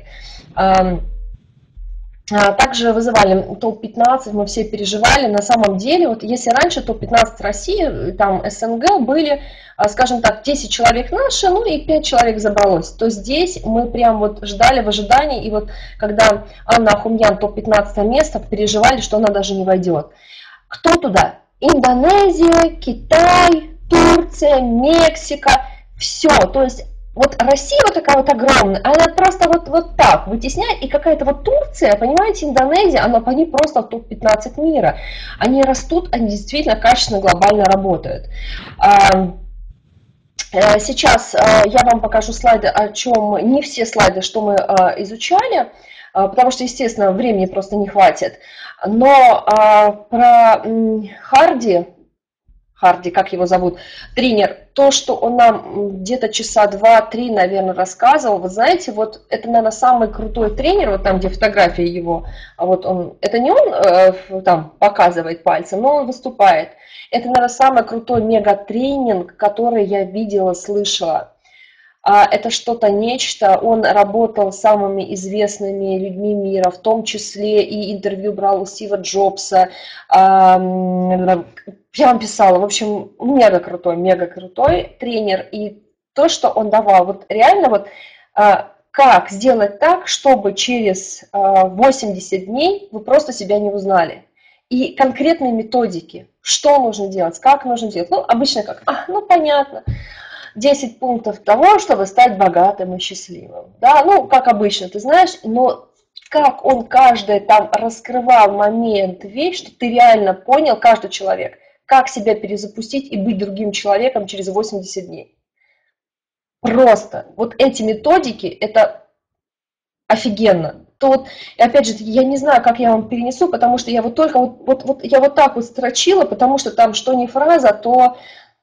Также вызывали топ пятнадцать, мы все переживали. На самом деле, вот если раньше топ пятнадцать России, там СНГ были, скажем так, десять человек наши, ну и пять человек забралось, то здесь мы прям вот ждали в ожидании, и вот когда Анна Ахумьян топ пятнадцать место, переживали, что она даже не войдет. Кто туда? Индонезия, Китай, Турция, Мексика. Все, то есть вот Россия вот такая вот огромная, она просто вот, вот так вытесняет, и какая-то вот Турция, понимаете, Индонезия, она, они просто в топ пятнадцать мира, они растут, они действительно качественно, глобально работают. Сейчас я вам покажу слайды, о чем, не все слайды, что мы изучали, потому что, естественно, времени просто не хватит, но про Харди, Харди, как его зовут, тренер, то, что он нам где-то часа два-три, наверное, рассказывал, вы знаете, вот это, наверное, самый крутой тренер, вот там, где фотография его, а вот он, это не он э, там показывает пальцем, но он выступает. Это, наверное, самый крутой мегатренинг, который я видела, слышала. Это что-то нечто, он работал с самыми известными людьми мира, в том числе и интервью брал у Стива Джобса, я вам писала, в общем, мега крутой, мега крутой тренер, и то, что он давал, вот реально вот как сделать так, чтобы через восемьдесят дней вы просто себя не узнали. И конкретные методики, что нужно делать, как нужно делать, ну, обычно как, а, ну, понятно. десять пунктов того, чтобы стать богатым и счастливым. Да, ну, как обычно, ты знаешь, но как он каждый там раскрывал момент, вещь, что ты реально понял, каждый человек, как себя перезапустить и быть другим человеком через восемьдесят дней. Просто. Вот эти методики, это офигенно. То вот, и опять же, я не знаю, как я вам перенесу, потому что я вот только вот, вот, вот я вот так вот строчила, потому что там что не фраза, то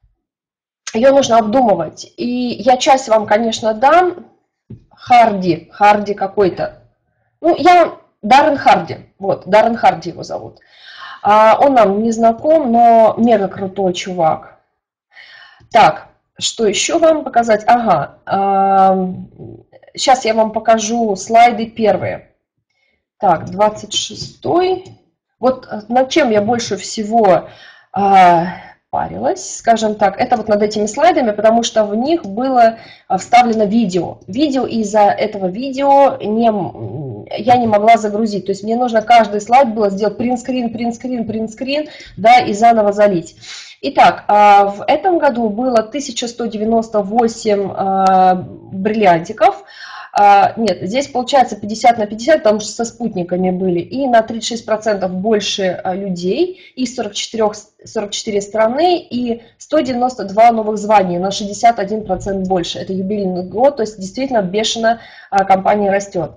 ее нужно обдумывать. И я часть вам, конечно, дам. Харди, Харди какой-то. Ну, я Даррен Харди. Вот, Даррен Харди его зовут. А, он нам не знаком, но мега крутой чувак. Так, что еще вам показать? Ага. А, сейчас я вам покажу слайды первые. Так, двадцать шестой. Вот над чем я больше всего а, парилась, скажем так, это вот над этими слайдами, потому что в них было вставлено видео. Видео, из-за этого видео не, я не могла загрузить. То есть мне нужно каждый слайд было сделать принтскрин, принтскрин, принтскрин, да, и заново залить. Итак, в этом году было тысяча сто девяносто восемь бриллиантиков. Нет, здесь получается пятьдесят на пятьдесят, потому что со спутниками были, и на тридцать шесть процентов больше людей, и сорок четыре, сорок четыре страны, и сто девяносто два новых званий, на шестьдесят один процент больше. Это юбилейный год, то есть действительно бешено компания растет.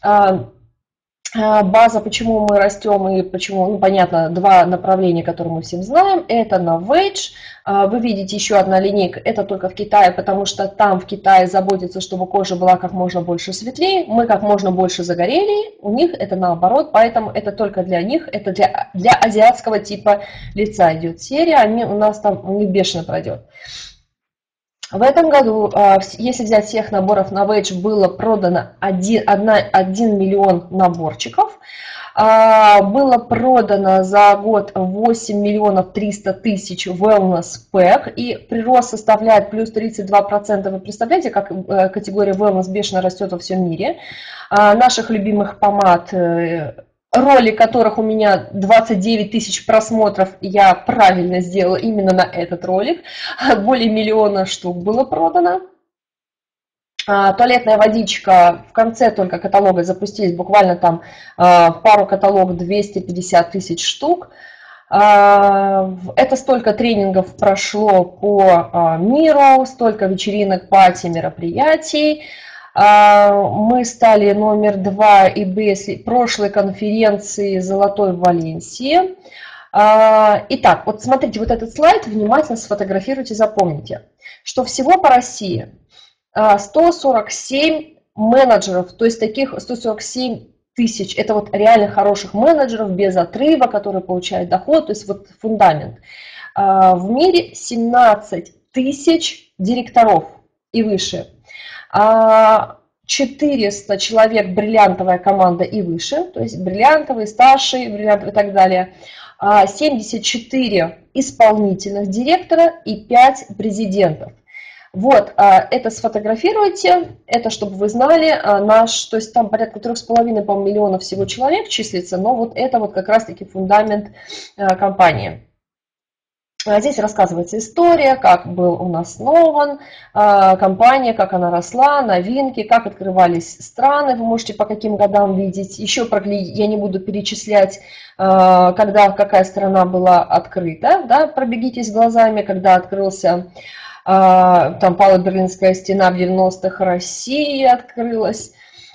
База, почему мы растем и почему, ну, понятно, два направления, которые мы всем знаем, это Novage. Вы видите еще одна линейка, это только в Китае, потому что там в Китае заботятся, чтобы кожа была как можно больше светлее, мы как можно больше загорели, у них это наоборот, поэтому это только для них, это для, для азиатского типа лица идет серия, они у нас там, у них бешено пройдет. В этом году, если взять всех наборов Novage, было продано один миллион наборчиков. Было продано за год восемь миллионов триста тысяч wellness pack, и прирост составляет плюс тридцать два процента. Вы представляете, как категория wellness бешено растет во всем мире. Наших любимых помад, роли которых у меня двадцать девять тысяч просмотров, я правильно сделала именно на этот ролик. Более миллиона штук было продано. Туалетная водичка, в конце только каталога запустились, буквально там пару каталог, двести пятьдесят тысяч штук. Это столько тренингов прошло по миру, столько вечеринок, пати, мероприятий. Мы стали номер два и бэ прошлой конференции «Золотой» в Валенсии. Итак, вот смотрите, вот этот слайд внимательно сфотографируйте, запомните, что всего по России сто сорок семь менеджеров, то есть таких сто сорок семь тысяч, это вот реально хороших менеджеров без отрыва, которые получают доход, то есть вот фундамент. В мире семнадцать тысяч директоров и выше, четыреста человек бриллиантовая команда и выше, то есть бриллиантовые, старшие, бриллиантовые и так далее, семьдесят четыре исполнительных директора и пять президентов. Вот, это сфотографируйте, это чтобы вы знали, наш, то есть там порядка трех с половиной миллионов всего человек числится, но вот это вот как раз-таки фундамент компании. Здесь рассказывается история, как был у нас основан компания, как она росла, новинки, как открывались страны, вы можете по каким годам видеть. Еще про я не буду перечислять, когда какая страна была открыта, да, пробегитесь глазами, когда открылся. Там пала Берлинская стена в девяностых, Россия открылась.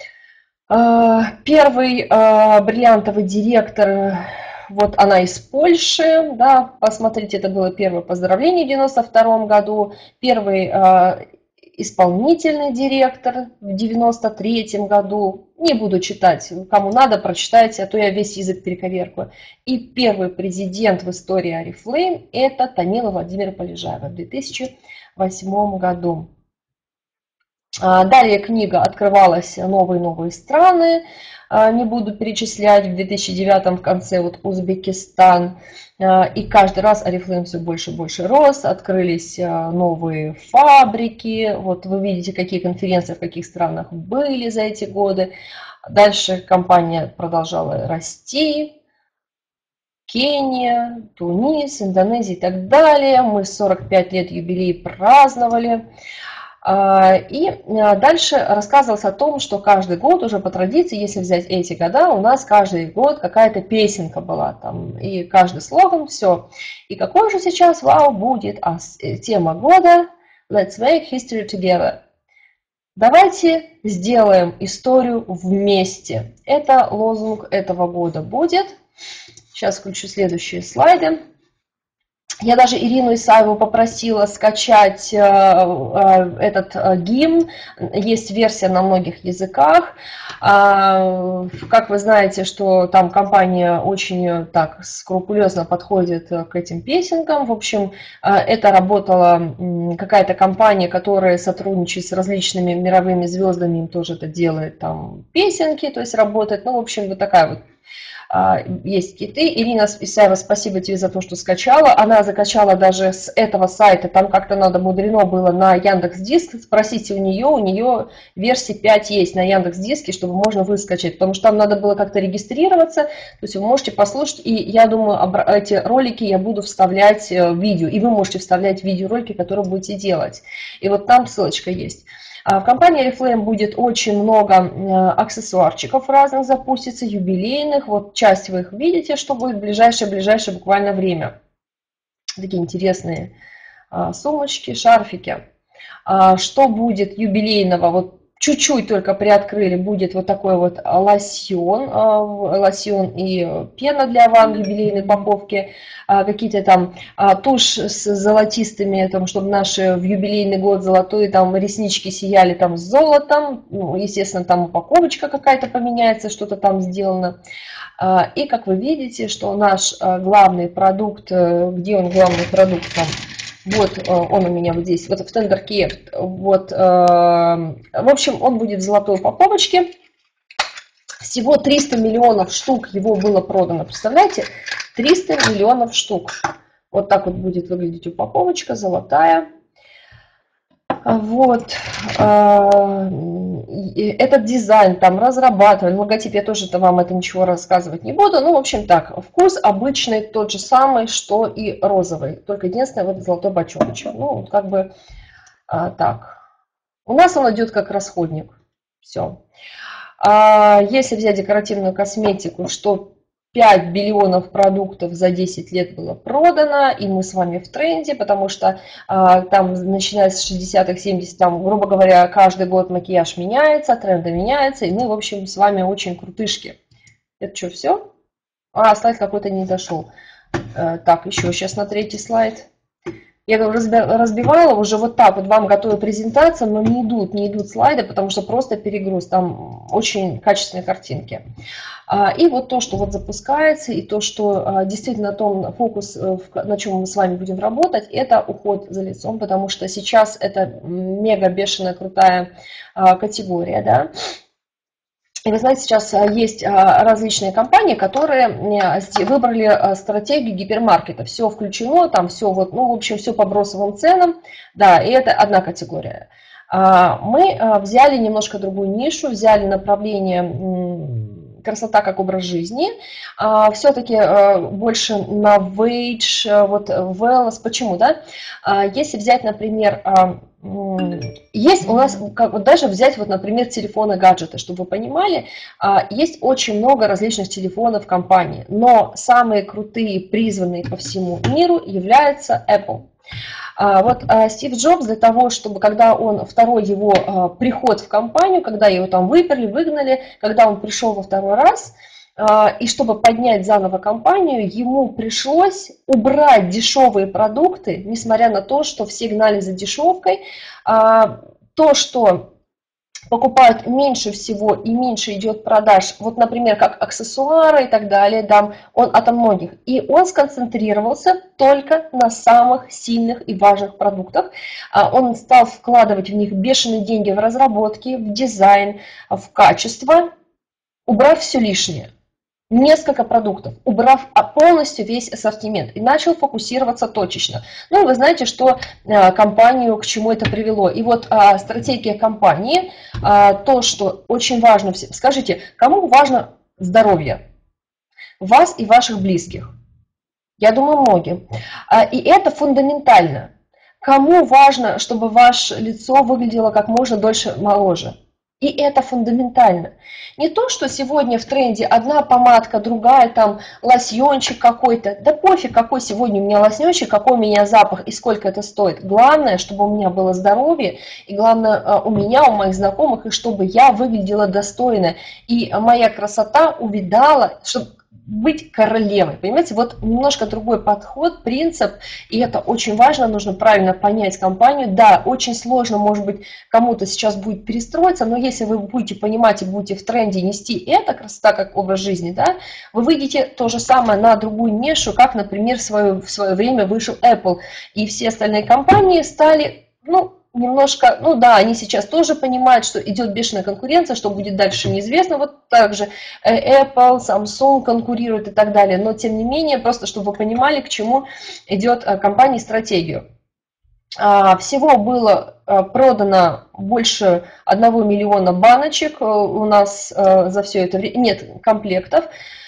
Первый бриллиантовый директор, вот она из Польши, да, посмотрите, это было первое поздравление в девяносто втором году. Первый исполнительный директор в девяносто третьем году. Не буду читать, кому надо, прочитайте, а то я весь язык перековеркаю. И первый президент в истории Oriflame – это Танила Владимира Полежаева в две тысячи восьмом году. Далее книга открывалась «Новые-новые страны». Не буду перечислять, в две тысячи девятом в конце вот Узбекистан. И каждый раз Oriflame все больше и больше рос, открылись новые фабрики. Вот вы видите, какие конференции в каких странах были за эти годы. Дальше компания продолжала расти. Кения, Тунис, Индонезия и так далее. Мы сорок пять лет юбилей праздновали. И дальше рассказывалось о том, что каждый год уже по традиции, если взять эти года, у нас каждый год какая-то песенка была там, и каждый слоган, все. И какой же сейчас, вау, будет а тема года Let's make history together. Давайте сделаем историю вместе. Это лозунг этого года будет. Сейчас включу следующие слайды. Я даже Ирину Исаеву попросила скачать этот гимн. Есть версия на многих языках. Как вы знаете, что там компания очень так скрупулезно подходит к этим песенкам. В общем, это работала какая-то компания, которая сотрудничает с различными мировыми звездами, им тоже это делает, там песенки, то есть работает. Ну, в общем, вот такая вот. Есть киты. Ирина Исаева, спасибо тебе за то, что скачала. Она закачала даже с этого сайта, там как-то надо мудрено было на Яндекс.Диск. Спросите у нее, у нее версия пять есть на Яндекс.Диске, чтобы можно выскачать, потому что там надо было как-то регистрироваться. То есть вы можете послушать, и я думаю, эти ролики я буду вставлять в видео, и вы можете вставлять видеоролики, которые будете делать. И вот там ссылочка есть. В компании Oriflame будет очень много аксессуарчиков разных запустится, юбилейных. Вот часть вы их видите, что будет в ближайшее-ближайшее буквально время. Такие интересные сумочки, шарфики. Что будет юбилейного? Вот чуть-чуть только приоткрыли, будет вот такой вот лосьон, лосьон и пена для ванн, юбилейной упаковки, какие-то там тушь с золотистыми, там, чтобы наши в юбилейный год золотой, там реснички сияли там с золотом, ну, естественно, там упаковочка какая-то поменяется, что-то там сделано. И как вы видите, что наш главный продукт, где он главный продукт там, вот он у меня вот здесь, вот в Tender Care. Вот, в общем, он будет в золотой упаковочке. Всего триста миллионов штук его было продано. Представляете? триста миллионов штук. Вот так вот будет выглядеть упаковочка, золотая. Вот. Этот дизайн там разрабатывали, логотип, я тоже вам это ничего рассказывать не буду. Ну, в общем так, вкус обычный тот же самый, что и розовый. Только единственное, вот золотой бочоночек. Ну, как бы а, так. У нас он идет как расходник. Все. А если взять декоративную косметику, что пять биллионов продуктов за десять лет было продано, и мы с вами в тренде, потому что а, там, начиная с шестидесятых, семидесятых, там, грубо говоря, каждый год макияж меняется, тренды меняются, и мы, в общем, с вами очень крутышки. Это что, все? А, слайд какой-то не дошел. А, так, еще сейчас на третий слайд. Я разбивала уже вот так, вот вам готовую презентацию, но не идут, не идут слайды, потому что просто перегруз, там очень качественные картинки. И вот то, что вот запускается, и то, что действительно том фокус, на чем мы с вами будем работать, это уход за лицом, потому что сейчас это мега бешеная крутая категория, да. И вы знаете, сейчас есть различные компании, которые выбрали стратегию гипермаркета. Все включено, там все вот, ну, в общем, все по бросовым ценам. Да, и это одна категория. Мы взяли немножко другую нишу, взяли направление красота как образ жизни. Все-таки больше на wage, вот wellness. Почему, да? Если взять, например, есть у нас, как вот даже взять, вот, например, телефоны, гаджеты, чтобы вы понимали, есть очень много различных телефонов в компании, но самые крутые, призванные по всему миру являются Apple. Вот Стив Джобс для того, чтобы, когда он, второй его приход в компанию, когда его там выперли, выгнали, когда он пришел во второй раз, и чтобы поднять заново компанию, ему пришлось убрать дешевые продукты, несмотря на то, что все гнали за дешевкой. То, что покупают меньше всего и меньше идет продаж, вот, например, как аксессуары и так далее, да, он от многих. И он сконцентрировался только на самых сильных и важных продуктах. Он стал вкладывать в них бешеные деньги в разработки, в дизайн, в качество, убрав все лишнее. Несколько продуктов, убрав полностью весь ассортимент, и начал фокусироваться точечно. Ну, и вы знаете, что компанию к чему это привело. И вот а, стратегия компании, а, то, что очень важно, скажите, кому важно здоровье? Вас и ваших близких. Я думаю, многим. А, и это фундаментально. Кому важно, чтобы ваше лицо выглядело как можно дольше моложе? И это фундаментально. Не то, что сегодня в тренде одна помадка, другая, там лосьончик какой-то. Да пофиг, какой сегодня у меня лосьончик, какой у меня запах и сколько это стоит. Главное, чтобы у меня было здоровье, и главное у меня, у моих знакомых, и чтобы я выглядела достойно. И моя красота увидала, чтобы быть королевой, понимаете, вот немножко другой подход, принцип, и это очень важно, нужно правильно понять компанию. Да, очень сложно, может быть, кому-то сейчас будет перестроиться, но если вы будете понимать и будете в тренде нести это, красота как образ жизни, да, вы выйдете то же самое на другую нишу, как, например, в свое, в свое время вышел Apple, и все остальные компании стали, ну, немножко, ну да, они сейчас тоже понимают, что идет бешеная конкуренция, что будет дальше неизвестно, вот также Apple, Samsung конкурируют и так далее, но тем не менее, просто чтобы вы понимали, к чему идет компания и стратегию. Всего было продано больше одного миллиона баночек у нас за все это время, нет комплектов.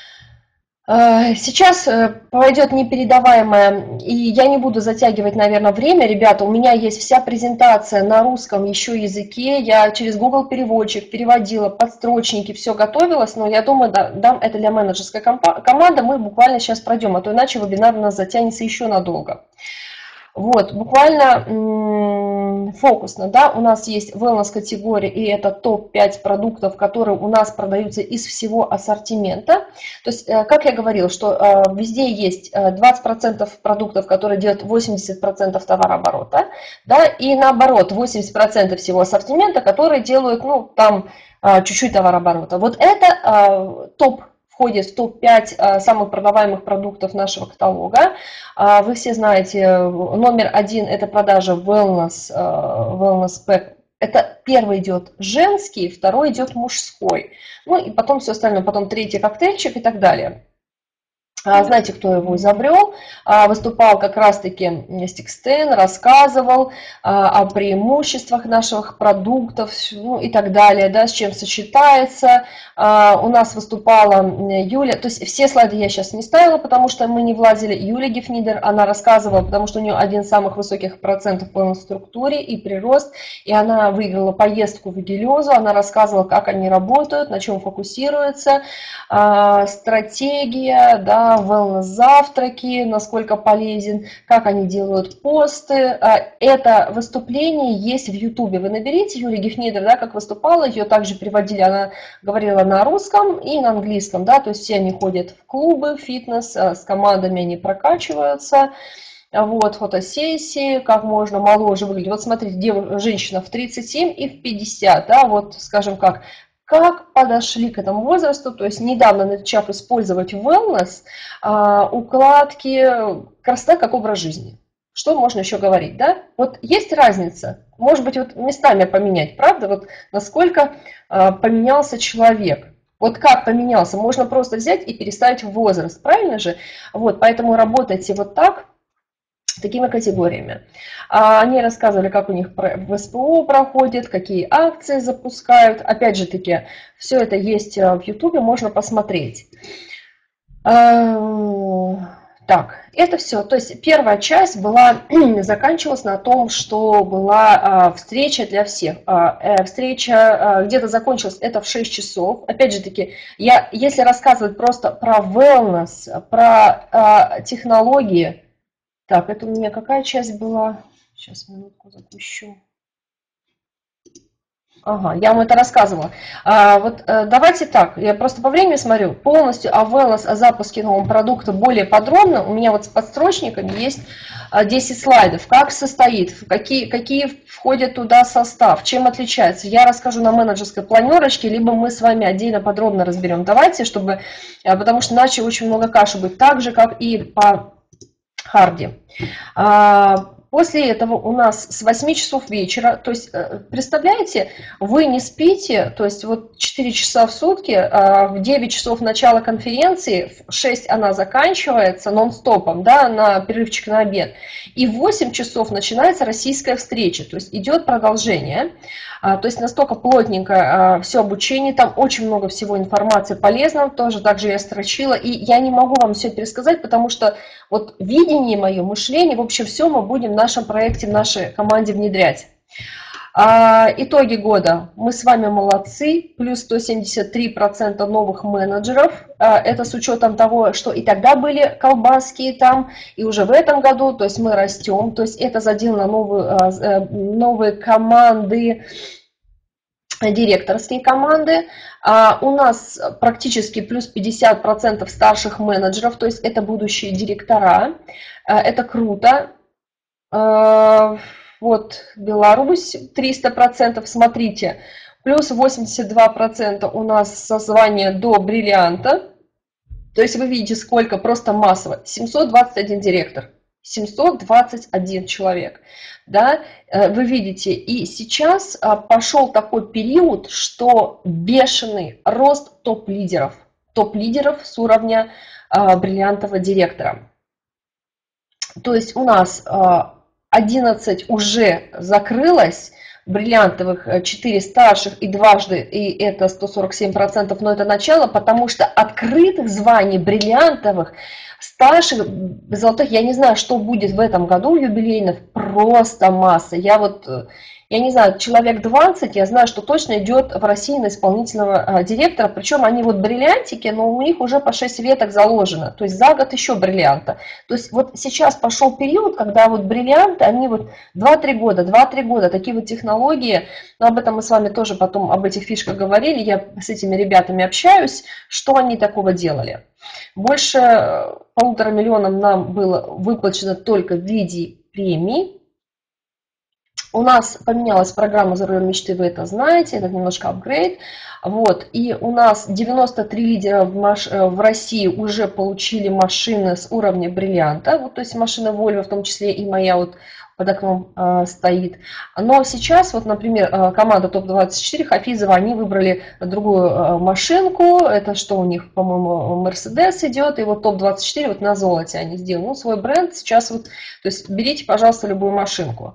Сейчас пойдет непередаваемое, и я не буду затягивать, наверное, время. Ребята, у меня есть вся презентация на русском еще языке. Я через Google переводчик переводила, подстрочники, все готовилось. Но я думаю, да, дам это для менеджерской команды. Мы буквально сейчас пройдем, а то иначе вебинар у нас затянется еще надолго. Вот, буквально фокусно, да, у нас есть wellness категория, и это топ пять продуктов, которые у нас продаются из всего ассортимента. То есть, как я говорила, что везде есть двадцать процентов продуктов, которые делают восемьдесят процентов товарооборота, да, и наоборот, восемьдесят процентов всего ассортимента, которые делают, ну, там, чуть-чуть товарооборота. Вот это топ. Входит в топ пять самых продаваемых продуктов нашего каталога. Вы все знаете, номер один – это продажа Wellness, Wellness Pack. Это Первый идет женский, второй идет мужской. Ну и потом все остальное, потом третий коктейльчик и так далее. Знаете, кто его изобрел? Выступал как раз-таки Стикстен, рассказывал о преимуществах наших продуктов, ну, и так далее, да, с чем сочетается. У нас выступала Юля, то есть все слайды я сейчас не ставила, потому что мы не влазили. Юля Гефнидер, она рассказывала, потому что у нее один из самых высоких процентов по структуре и прирост, и она выиграла поездку в Гелиозу, она рассказывала, как они работают, на чем фокусируются, стратегия, да, wellness-завтраки, насколько полезен, как они делают посты. Это выступление есть в Ютубе. Вы наберите Юлия Гефнидер, да, как выступала, ее также приводили, она говорила на русском и на английском, да, то есть все они ходят в клубы, фитнес, с командами они прокачиваются. Вот, фотосессии, как можно моложе выглядеть. Вот смотрите, девушка, женщина в тридцать семь и в пятьдесят, да, вот, скажем как, как подошли к этому возрасту, то есть недавно начав использовать wellness, укладки, красота как образ жизни. Что можно еще говорить, да? Вот есть разница, может быть, вот местами поменять, правда? Вот насколько поменялся человек. Вот как поменялся, можно просто взять и переставить в возраст, правильно же? Вот, поэтому работайте вот так, такими категориями. Они рассказывали, как у них в СПО проходит, какие акции запускают. Опять же таки, все это есть в Ютубе, можно посмотреть. Так, это все. То есть первая часть была, заканчивалась на том, что была встреча для всех. Встреча где-то закончилась это в шесть часов. Опять же таки, я, если рассказывать просто про wellness, про технологии. Так, это у меня какая часть была? Сейчас минутку запущу. Ага, я вам это рассказывала. А, вот а, давайте так, я просто по времени смотрю. Полностью о wellness, о запуске нового продукта более подробно. У меня вот с подстрочниками есть десять слайдов. Как состоит, какие, какие входят туда состав, чем отличается. Я расскажу на менеджерской планерочке, либо мы с вами отдельно подробно разберем. Давайте, чтобы, потому что иначе очень много каши будет. Так же, как и по Харди. После этого у нас с восьми часов вечера, то есть, представляете, вы не спите, то есть вот четыре часа в сутки, в девять часов начала конференции, в шесть она заканчивается нон-стопом, да, на перерывчик на обед, и в восемь часов начинается российская встреча, то есть идет продолжение. То есть настолько плотненько все обучение, там очень много всего информации полезного, тоже также я строчила, и я не могу вам все пересказать, потому что вот видение мое, мышление, в общем, все мы будем в нашем проекте, в нашей команде внедрять. Итоги года. Мы с вами молодцы, плюс сто семьдесят три процента новых менеджеров. Это с учетом того, что и тогда были колбаски там, и уже в этом году, то есть мы растем, то есть это задел на новые, новые команды, директорские команды. У нас практически плюс пятьдесят процентов старших менеджеров, то есть это будущие директора. Это круто. Вот Беларусь, триста процентов, смотрите, плюс восемьдесят два процента у нас созвание до бриллианта. То есть вы видите, сколько просто массово. семьсот двадцать один директор, семьсот двадцать один человек. Да? Вы видите, и сейчас пошел такой период, что бешеный рост топ-лидеров. Топ-лидеров с уровня бриллиантового директора. То есть у нас одиннадцать уже закрылось, бриллиантовых четыре старших и дважды, и это сто сорок семь процентов, но это начало, потому что открытых званий бриллиантовых, старших, золотых, я не знаю, что будет в этом году юбилейных, просто масса. Я вот, я не знаю, человек двадцать, я знаю, что точно идет в России на исполнительного директора, причем они вот бриллиантики, но у них уже по шесть веток заложено, то есть за год еще бриллианта. То есть вот сейчас пошел период, когда вот бриллианты, они вот два-три года, два-три года, такие вот технологии, но об этом мы с вами тоже потом об этих фишках говорили, я с этими ребятами общаюсь, что они такого делали. Больше полутора миллионов нам было выплачено только в виде премий. У нас поменялась программа «За рулем мечты», вы это знаете, это немножко апгрейд. Вот. И у нас девяносто три лидера в, маш... в России уже получили машины с уровня бриллианта, вот, то есть машина Volvo, в том числе и моя вот под окном э, стоит. Но сейчас, вот, например, э, команда топ двадцать четыре, Хафизова, они выбрали другую э, машинку. Это что у них, по-моему, Мерседес идет. И вот топ двадцать четыре вот на золоте они сделали. Ну, свой бренд сейчас вот, то есть берите, пожалуйста, любую машинку.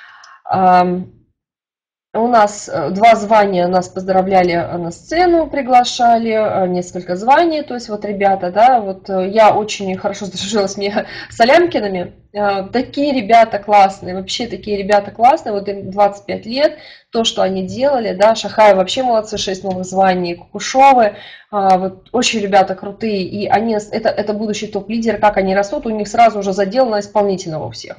У нас два звания, нас поздравляли на сцену, приглашали, несколько званий, то есть вот ребята, да, вот я очень хорошо сдружилась мне с Алямкиными, такие ребята классные, вообще такие ребята классные, вот им двадцать пять лет, то, что они делали, да, Шахаева вообще молодцы, шесть новых званий, Кукушевы, вот очень ребята крутые, и они, это, это будущий топ-лидер, как они растут, у них сразу уже задел на исполнительного у всех.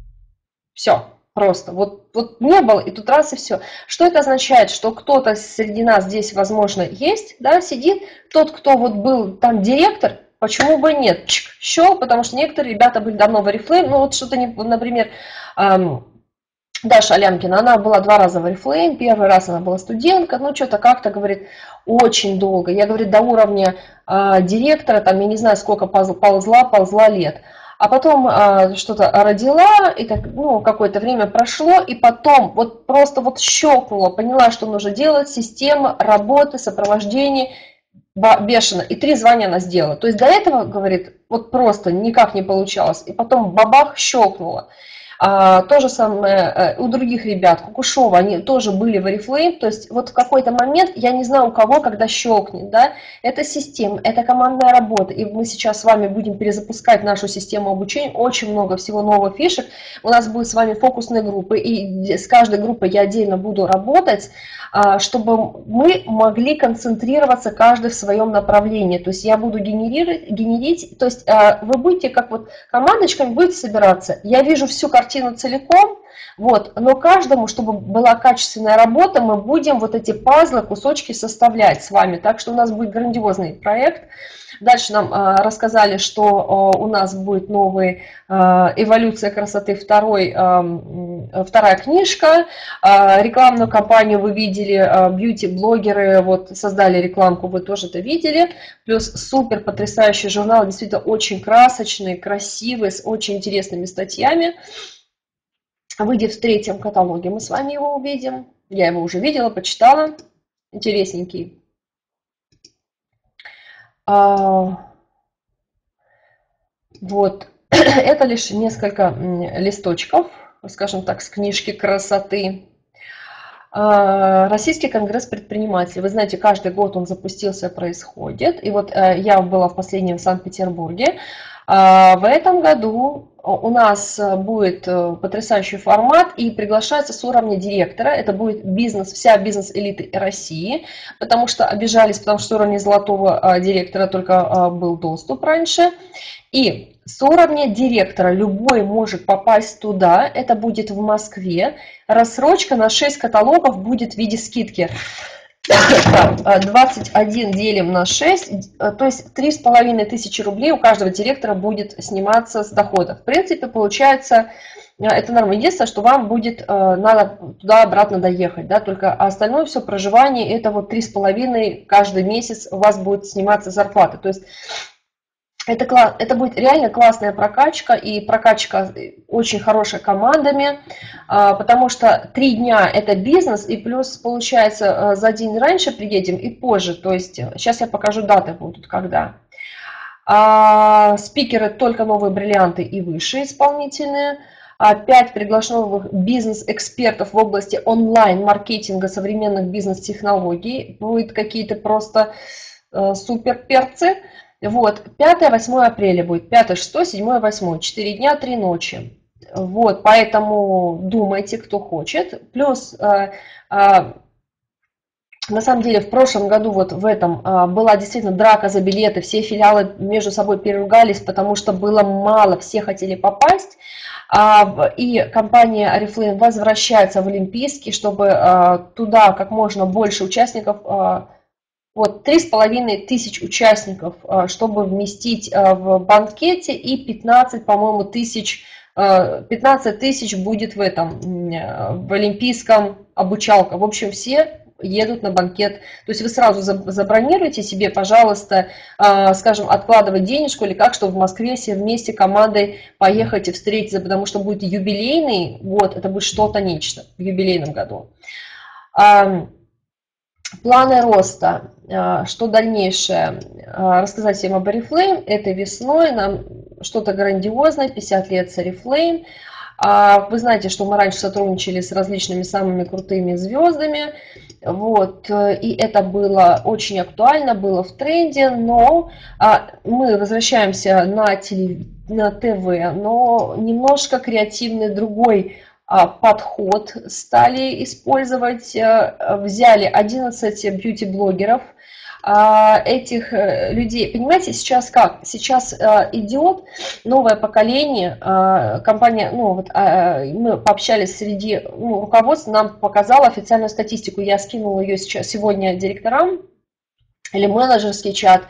Все. Просто вот, вот не было, и тут раз и все. Что это означает? Что кто-то среди нас здесь, возможно, есть, да, сидит, тот, кто вот был там директор, почему бы нет? Чик, щел, потому что некоторые ребята были давно в Oriflame, ну вот что-то, например, эм, Даша Алямкина, она была два раза в Oriflame, первый раз она была студентка, ну что-то как-то, говорит, очень долго. Я, говорит, до уровня э, директора, там, я не знаю, сколько ползла, ползла лет. А потом а, что-то родила, и так, ну, какое-то время прошло, и потом вот просто вот щелкнула, поняла, что нужно делать, система, работы, сопровождение, бешено. И три звания она сделала. То есть до этого, говорит, вот просто никак не получалось. И потом бабах, щелкнула. А, то же самое у других ребят, Кукушева, они тоже были в Oriflame, то есть вот в какой-то момент, я не знаю у кого, когда щелкнет, да, это система, это командная работа, и мы сейчас с вами будем перезапускать нашу систему обучения, очень много всего новых фишек, у нас будет с вами фокусные группы, и с каждой группой я отдельно буду работать, чтобы мы могли концентрироваться каждый в своем направлении, то есть я буду генерировать, генерить, то есть вы будете как вот командочками будете собираться, я вижу всю картину, картину целиком, вот, но каждому, чтобы была качественная работа, мы будем вот эти пазлы, кусочки составлять с вами, так что у нас будет грандиозный проект. Дальше нам э, рассказали, что э, у нас будет новый э, «Эволюция красоты», второй, э, вторая книжка, э, рекламную кампанию вы видели, э, бьюти-блогеры вот, создали рекламку, вы тоже это видели, плюс супер потрясающий журнал, действительно очень красочный, красивый, с очень интересными статьями. Выйдет в третьем каталоге, мы с вами его увидим. Я его уже видела, почитала. Интересненький. А, вот. Это лишь несколько листочков, скажем так, с книжки красоты. А, Российский конгресс предпринимателей. Вы знаете, каждый год он запустился, происходит. И вот я была в последнем в Санкт-Петербурге. В этом году у нас будет потрясающий формат и приглашается с уровня директора. Это будет бизнес, вся бизнес-элита России, потому что обижались, потому что с уровня золотого директора только был доступ раньше. И с уровня директора любой может попасть туда. Это будет в Москве. Рассрочка на шесть каталогов будет в виде скидки. двадцать один делим на шесть, то есть три с половиной тысячи рублей у каждого директора будет сниматься с дохода. В принципе, получается, это нормально. Единственное, что вам будет надо туда-обратно доехать, да, только остальное все проживание, это вот три с половиной каждый месяц у вас будет сниматься зарплата. То есть Это, это будет реально классная прокачка, и прокачка очень хорошая командами, потому что три дня это бизнес, и плюс получается за день раньше приедем и позже, то есть сейчас я покажу даты будут когда. Спикеры только новые бриллианты и выше исполнительные. пять приглашенных бизнес-экспертов в области онлайн-маркетинга, современных бизнес-технологий. Будут какие-то просто супер-перцы. Вот, пятое-восьмое апреля будет, пятое, шестое, седьмое, восьмое, четыре дня, три ночи. Вот, поэтому думайте, кто хочет. Плюс, э, э, на самом деле, в прошлом году, вот в этом, э, была действительно драка за билеты, все филиалы между собой переругались, потому что было мало, все хотели попасть. Э, и компания Oriflame возвращается в Олимпийский, чтобы э, туда как можно больше участников. Э, Вот, три с половиной тысяч участников, чтобы вместить в банкете, и пятнадцать, по-моему, тысяч, пятнадцать тысяч будет в этом, в олимпийском обучалка. В общем, все едут на банкет. То есть вы сразу забронируете себе, пожалуйста, скажем, откладывать денежку или как, чтобы в Москве все вместе командой поехать и встретиться, потому что будет юбилейный год, это будет что-то нечто в юбилейном году. Планы роста, что дальнейшее? Рассказать всем об Oriflame. Этой весной нам что-то грандиозное, пятьдесят лет с Oriflame. Вы знаете, что мы раньше сотрудничали с различными самыми крутыми звездами. Вот, и это было очень актуально, было в тренде, но мы возвращаемся на, телев... на ТВ, но немножко креативный другой подход стали использовать. Взяли одиннадцать бьюти-блогеров, этих людей. Понимаете, сейчас как? Сейчас идет новое поколение. Компания, ну, вот, мы пообщались среди ну, руководства, нам показала официальную статистику. Я скинула ее сейчас, сегодня директорам или менеджерский чат.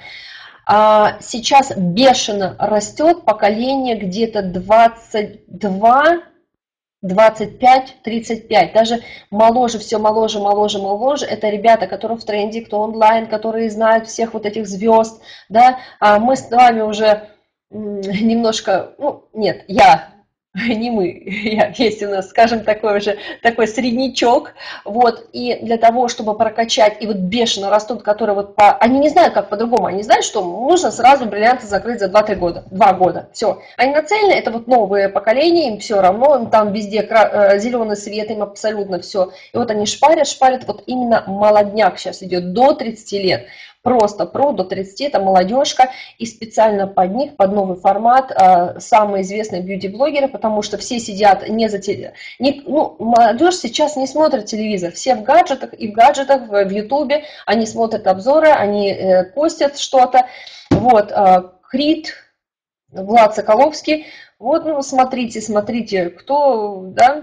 Сейчас бешено растет поколение где-то двадцать два, двадцать пять, тридцать пять, даже моложе, все моложе, моложе, моложе, это ребята, которые в тренде, кто онлайн, которые знают всех вот этих звезд, да, а мы с вами уже немножко, ну, нет, я, не мы, я, есть у нас, скажем, такой уже, такой среднячок, вот, и для того, чтобы прокачать, и вот бешено растут, которые вот, по, они не знают, как по-другому, они знают, что нужно сразу бриллианты закрыть за два-три года, два года, все, они нацелены, это вот новое поколение, им все равно, им там везде зеленый свет, им абсолютно все, и вот они шпарят, шпарят, вот именно молодняк сейчас идет до тридцати лет, просто про до тридцати, это молодежка, и специально под них, под новый формат, самые известные бьюти-блогеры, потому что все сидят не за теле, не, ну, молодежь сейчас не смотрит телевизор, все в гаджетах, и в гаджетах, в ютубе, они смотрят обзоры, они э, постят что-то, вот, э, Крид, Влад Соколовский, вот, ну, смотрите, смотрите, кто, да,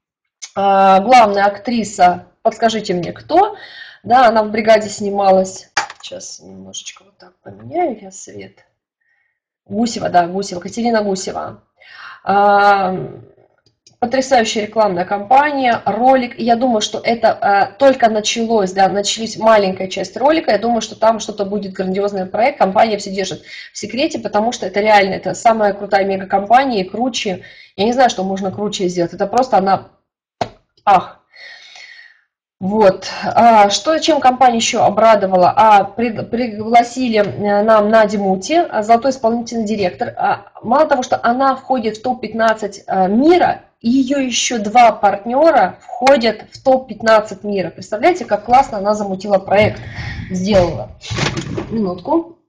э, главная актриса, подскажите мне, кто, да, она в «Бригаде» снималась. Сейчас немножечко вот так поменяю я свет. Гусева, да, Гусева, Катерина Гусева. А, потрясающая рекламная кампания, ролик. Я думаю, что это а, только началось, да, начались маленькая часть ролика. Я думаю, что там что-то будет грандиозный проект. Компания все держит в секрете, потому что это реально, это самая крутая мегакомпания и круче. Я не знаю, что можно круче сделать. Это просто она, ах. Вот, а, что, чем компания еще обрадовала? А, пред, пригласили нам Надю Мути, золотой исполнительный директор. А, мало того, что она входит в топ пятнадцать а, мира, ее еще два партнера входят в топ пятнадцать мира. Представляете, как классно она замутила проект, сделала. Минутку.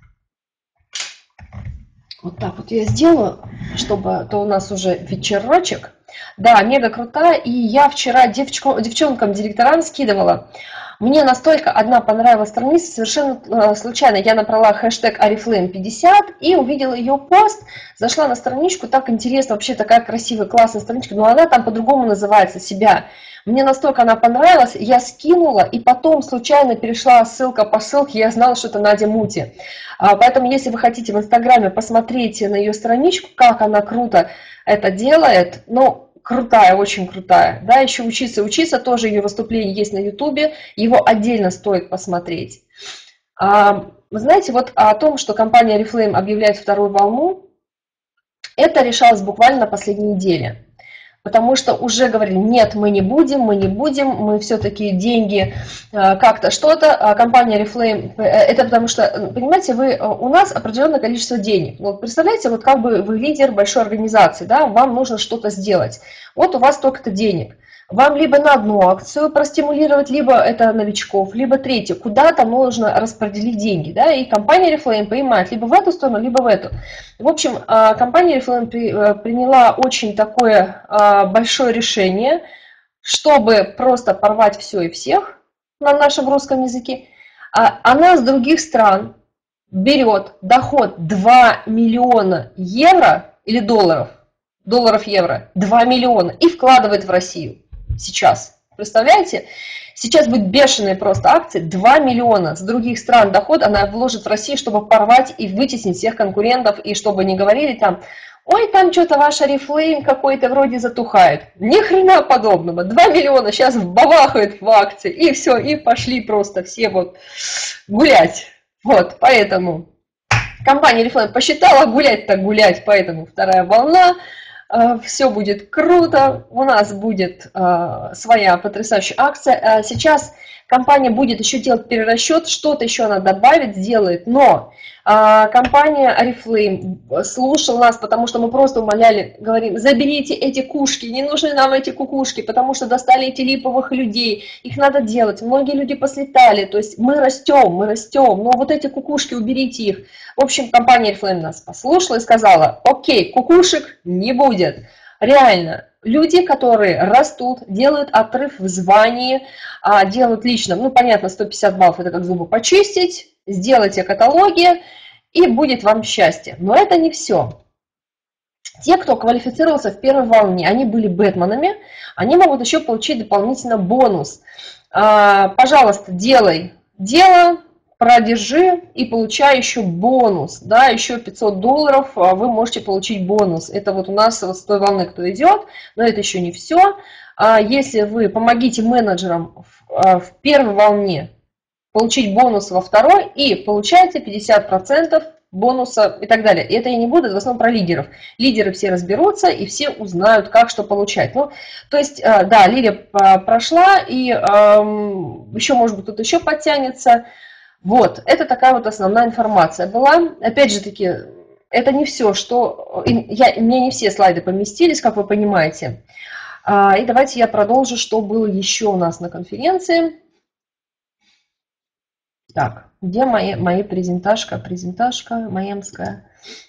Вот так вот я сделаю, чтобы то у нас уже вечерочек. Да, мега крутая. И я вчера девчонкам, девчонкам, директорам скидывала. Мне настолько одна понравилась страница, совершенно случайно. Я набрала хэштег Oriflame пятьдесят и увидела ее пост. Зашла на страничку, так интересно, вообще такая красивая, классная страничка. Но она там по-другому называется, себя. Мне настолько она понравилась, я скинула, и потом случайно перешла ссылка по ссылке, я знала, что это Надя Мути. Поэтому, если вы хотите в Инстаграме посмотреть на ее страничку, как она круто это делает, ну, крутая, очень крутая. Да, еще учиться, учиться, тоже ее выступление есть на Ютубе, его отдельно стоит посмотреть. Вы знаете, вот о том, что компания Oriflame объявляет вторую волну, это решалось буквально на последней неделе. Потому что уже говорили, нет, мы не будем, мы не будем, мы все-таки деньги как-то что-то. Компания Oriflame, это потому что, понимаете, вы, у нас определенное количество денег. Вот представляете, вот как бы вы лидер большой организации, да, вам нужно что-то сделать. Вот у вас столько-то денег. Вам либо на одну акцию простимулировать, либо это новичков, либо третью. Куда-то нужно распределить деньги. Да? И компания Oriflame понимает либо в эту сторону, либо в эту. В общем, компания Oriflame приняла очень такое большое решение, чтобы просто порвать все и всех на нашем русском языке. Она с других стран берет доход два миллиона евро или долларов, долларов-евро, два миллиона, и вкладывает в Россию. Сейчас. Представляете? Сейчас будет бешеные просто акции. два миллиона с других стран доход она вложит в Россию, чтобы порвать и вытеснить всех конкурентов. И чтобы не говорили там, ой, там что-то ваш Oriflame какой-то вроде затухает. Ни хрена подобного. два миллиона сейчас бабахают в акции, и все, и пошли просто все вот гулять. Вот, поэтому компания Oriflame посчитала, гулять так гулять, поэтому вторая волна. Все будет круто, у нас будет э, своя потрясающая акция. Сейчас компания будет еще делать перерасчет, что-то еще она добавит, сделает, но э, компания Oriflame слушала нас, потому что мы просто умоляли, говорим, заберите эти кушки, не нужны нам эти кукушки, потому что достали эти липовых людей, их надо делать, многие люди послетали, то есть мы растем, мы растем, но вот эти кукушки, уберите их. В общем, компания Oriflame нас послушала и сказала, окей, кукушек не будет. Реально, люди, которые растут, делают отрыв в звании, делают лично, ну, понятно, сто пятьдесят баллов это как зубы почистить, сделайте каталоги, и будет вам счастье. Но это не все. Те, кто квалифицировался в первой волне, они были бэтменами, они могут еще получить дополнительно бонус. Пожалуйста, делай дело, продержи и получай еще бонус, да, еще пятьсот долларов вы можете получить бонус. Это вот у нас вот с той волны, кто идет, но это еще не все. Если вы помогите менеджерам в первой волне получить бонус во второй и получаете пятьдесят процентов бонуса и так далее. И это я не буду, это в основном про лидеров. Лидеры все разберутся и все узнают, как что получать. Ну, то есть, да, Лилия прошла, и эм, еще, может быть, тут еще подтянется. Вот, это такая вот основная информация была. Опять же таки, это не все, что... Я, у меня не все слайды поместились, как вы понимаете. И давайте я продолжу, что было еще у нас на конференции. Так, где мои, мои презентажка, презентажка маемская?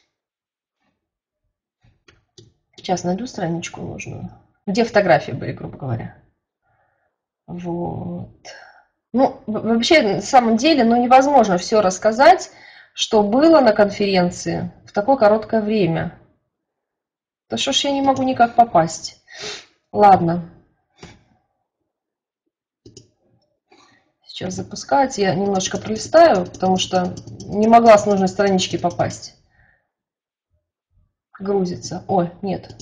Сейчас найду страничку нужную. Где фотографии были, грубо говоря. Вот. Ну, вообще, на самом деле, ну, невозможно все рассказать, что было на конференции в такое короткое время. Да что ж я не могу никак попасть. Ладно. Сейчас запускать. Я немножко пролистаю, потому что не могла с нужной странички попасть. Грузится. Ой, нет.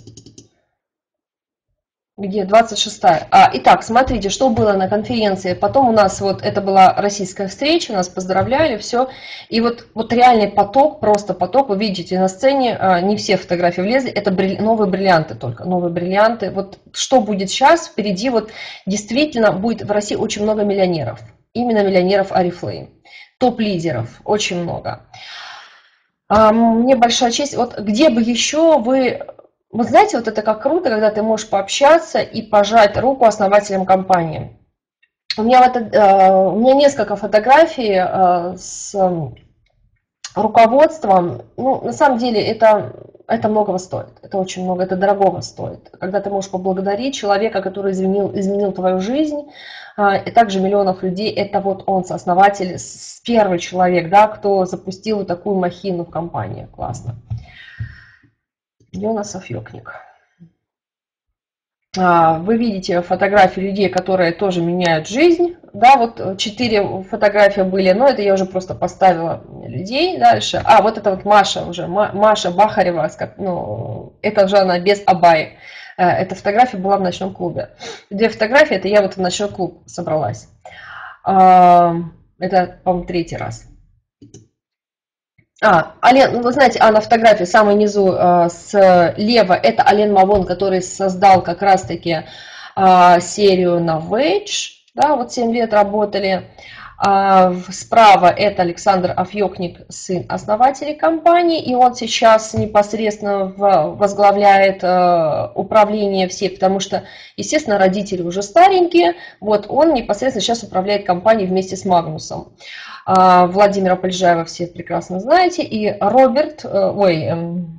Где? двадцать шестая. А, итак, смотрите, что было на конференции. Потом у нас вот, это была российская встреча, нас поздравляли, все. И вот, вот реальный поток, просто поток. Вы видите, на сцене а, не все фотографии влезли. Это бриль, новые бриллианты только, новые бриллианты. Вот что будет сейчас, впереди вот действительно будет в России очень много миллионеров. Именно миллионеров Oriflame. Топ-лидеров, очень много. А, мне большая честь. Вот где бы еще вы... Вы знаете, вот это как круто, когда ты можешь пообщаться и пожать руку основателям компании. У меня, в это, у меня несколько фотографий с руководством. Ну, на самом деле это, это многого стоит. Это очень много, это дорогого стоит. Когда ты можешь поблагодарить человека, который изменил, изменил твою жизнь, и также миллионов людей, это вот он, сооснователь, первый человек, да, кто запустил вот такую махину в компании. Классно. Где у нас Афьёкник? Вы видите фотографии людей, которые тоже меняют жизнь. Да, вот четыре фотографии были, но это я уже просто поставила людей дальше. А, вот это вот Маша уже, Маша Бахарева, ну, это уже она без абайи. Эта фотография была в ночном клубе. Две фотографии, это я вот в ночной клуб собралась. Это, по-моему, третий раз. А, Ален, ну вы знаете, а на фотографии самой низу э, слева это Ален Мавон, который создал как раз-таки э, серию на Wage, да, вот семь лет работали. А справа это Александр Афьёкник, сын основателя компании, и он сейчас непосредственно возглавляет э, управление всей, потому что, естественно, родители уже старенькие, вот он непосредственно сейчас управляет компанией вместе с Магнусом. Владимира Полежаева все прекрасно знаете, и Роберт, ой,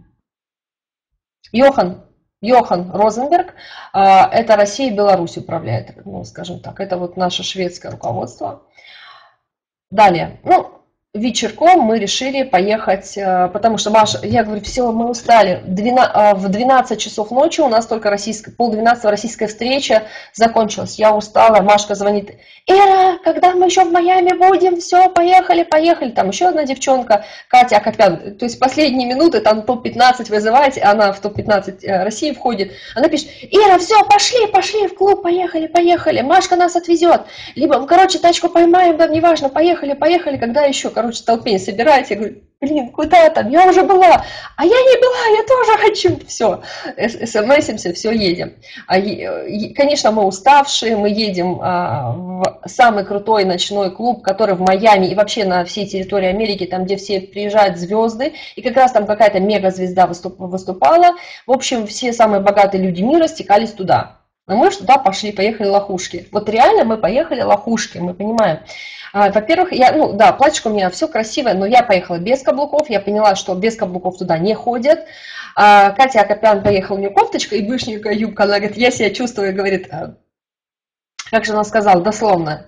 Йохан, Йохан Розенберг, это Россия и Беларусь управляет, ну, скажем так, это вот наше шведское руководство. Далее, ну, вечерком мы решили поехать, э, потому что Маша, я говорю, все, мы устали. Двена- э, В двенадцать часов ночи у нас только российская, полдвенадцатого российская встреча закончилась. Я устала, Машка звонит: Ира, когда мы еще в Майами будем? Все, поехали, поехали. Там еще одна девчонка, Катя Акопян. То есть последние минуты, там топ пятнадцать вызываете, она в топ пятнадцать России входит. Она пишет: Ира, все, пошли, пошли в клуб, поехали, поехали. Машка нас отвезет. Либо, короче, тачку поймаем, да, неважно, поехали, поехали. Когда еще? Короче, толпень собирайте, я говорю, блин, куда там, я уже была, а я не была, я тоже хочу, все, смсимся, все, едем. А, конечно, мы уставшие, мы едем а, в самый крутой ночной клуб, который в Майами и вообще на всей территории Америки, там, где все приезжают звезды, и как раз там какая-то мега-звезда выступ, выступала, в общем, все самые богатые люди мира стекались туда. Но мы же туда пошли, поехали лохушки. Вот реально мы поехали лохушки, мы понимаем. Во-первых, я, ну да, платьишко у меня все красивое, но я поехала без каблуков, я поняла, что без каблуков туда не ходят. Катя Акопян поехала, у нее кофточка и вышненькая юбка, она говорит, я себя чувствую, говорит, как же она сказала, дословно,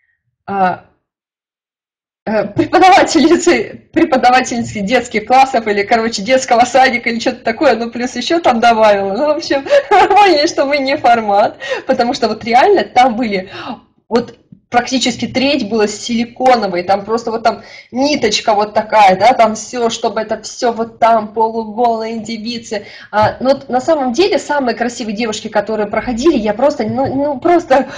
преподавательницы, преподавательницы детских классов или, короче, детского садика или что-то такое, ну, плюс еще там добавила. Ну, в общем, поняли, что мы не формат, потому что вот реально там были, вот практически треть была силиконовой, там просто вот там ниточка вот такая, да, там все, чтобы это все вот там полуголые девицы. А, но вот на самом деле самые красивые девушки, которые проходили, я просто, ну, ну просто,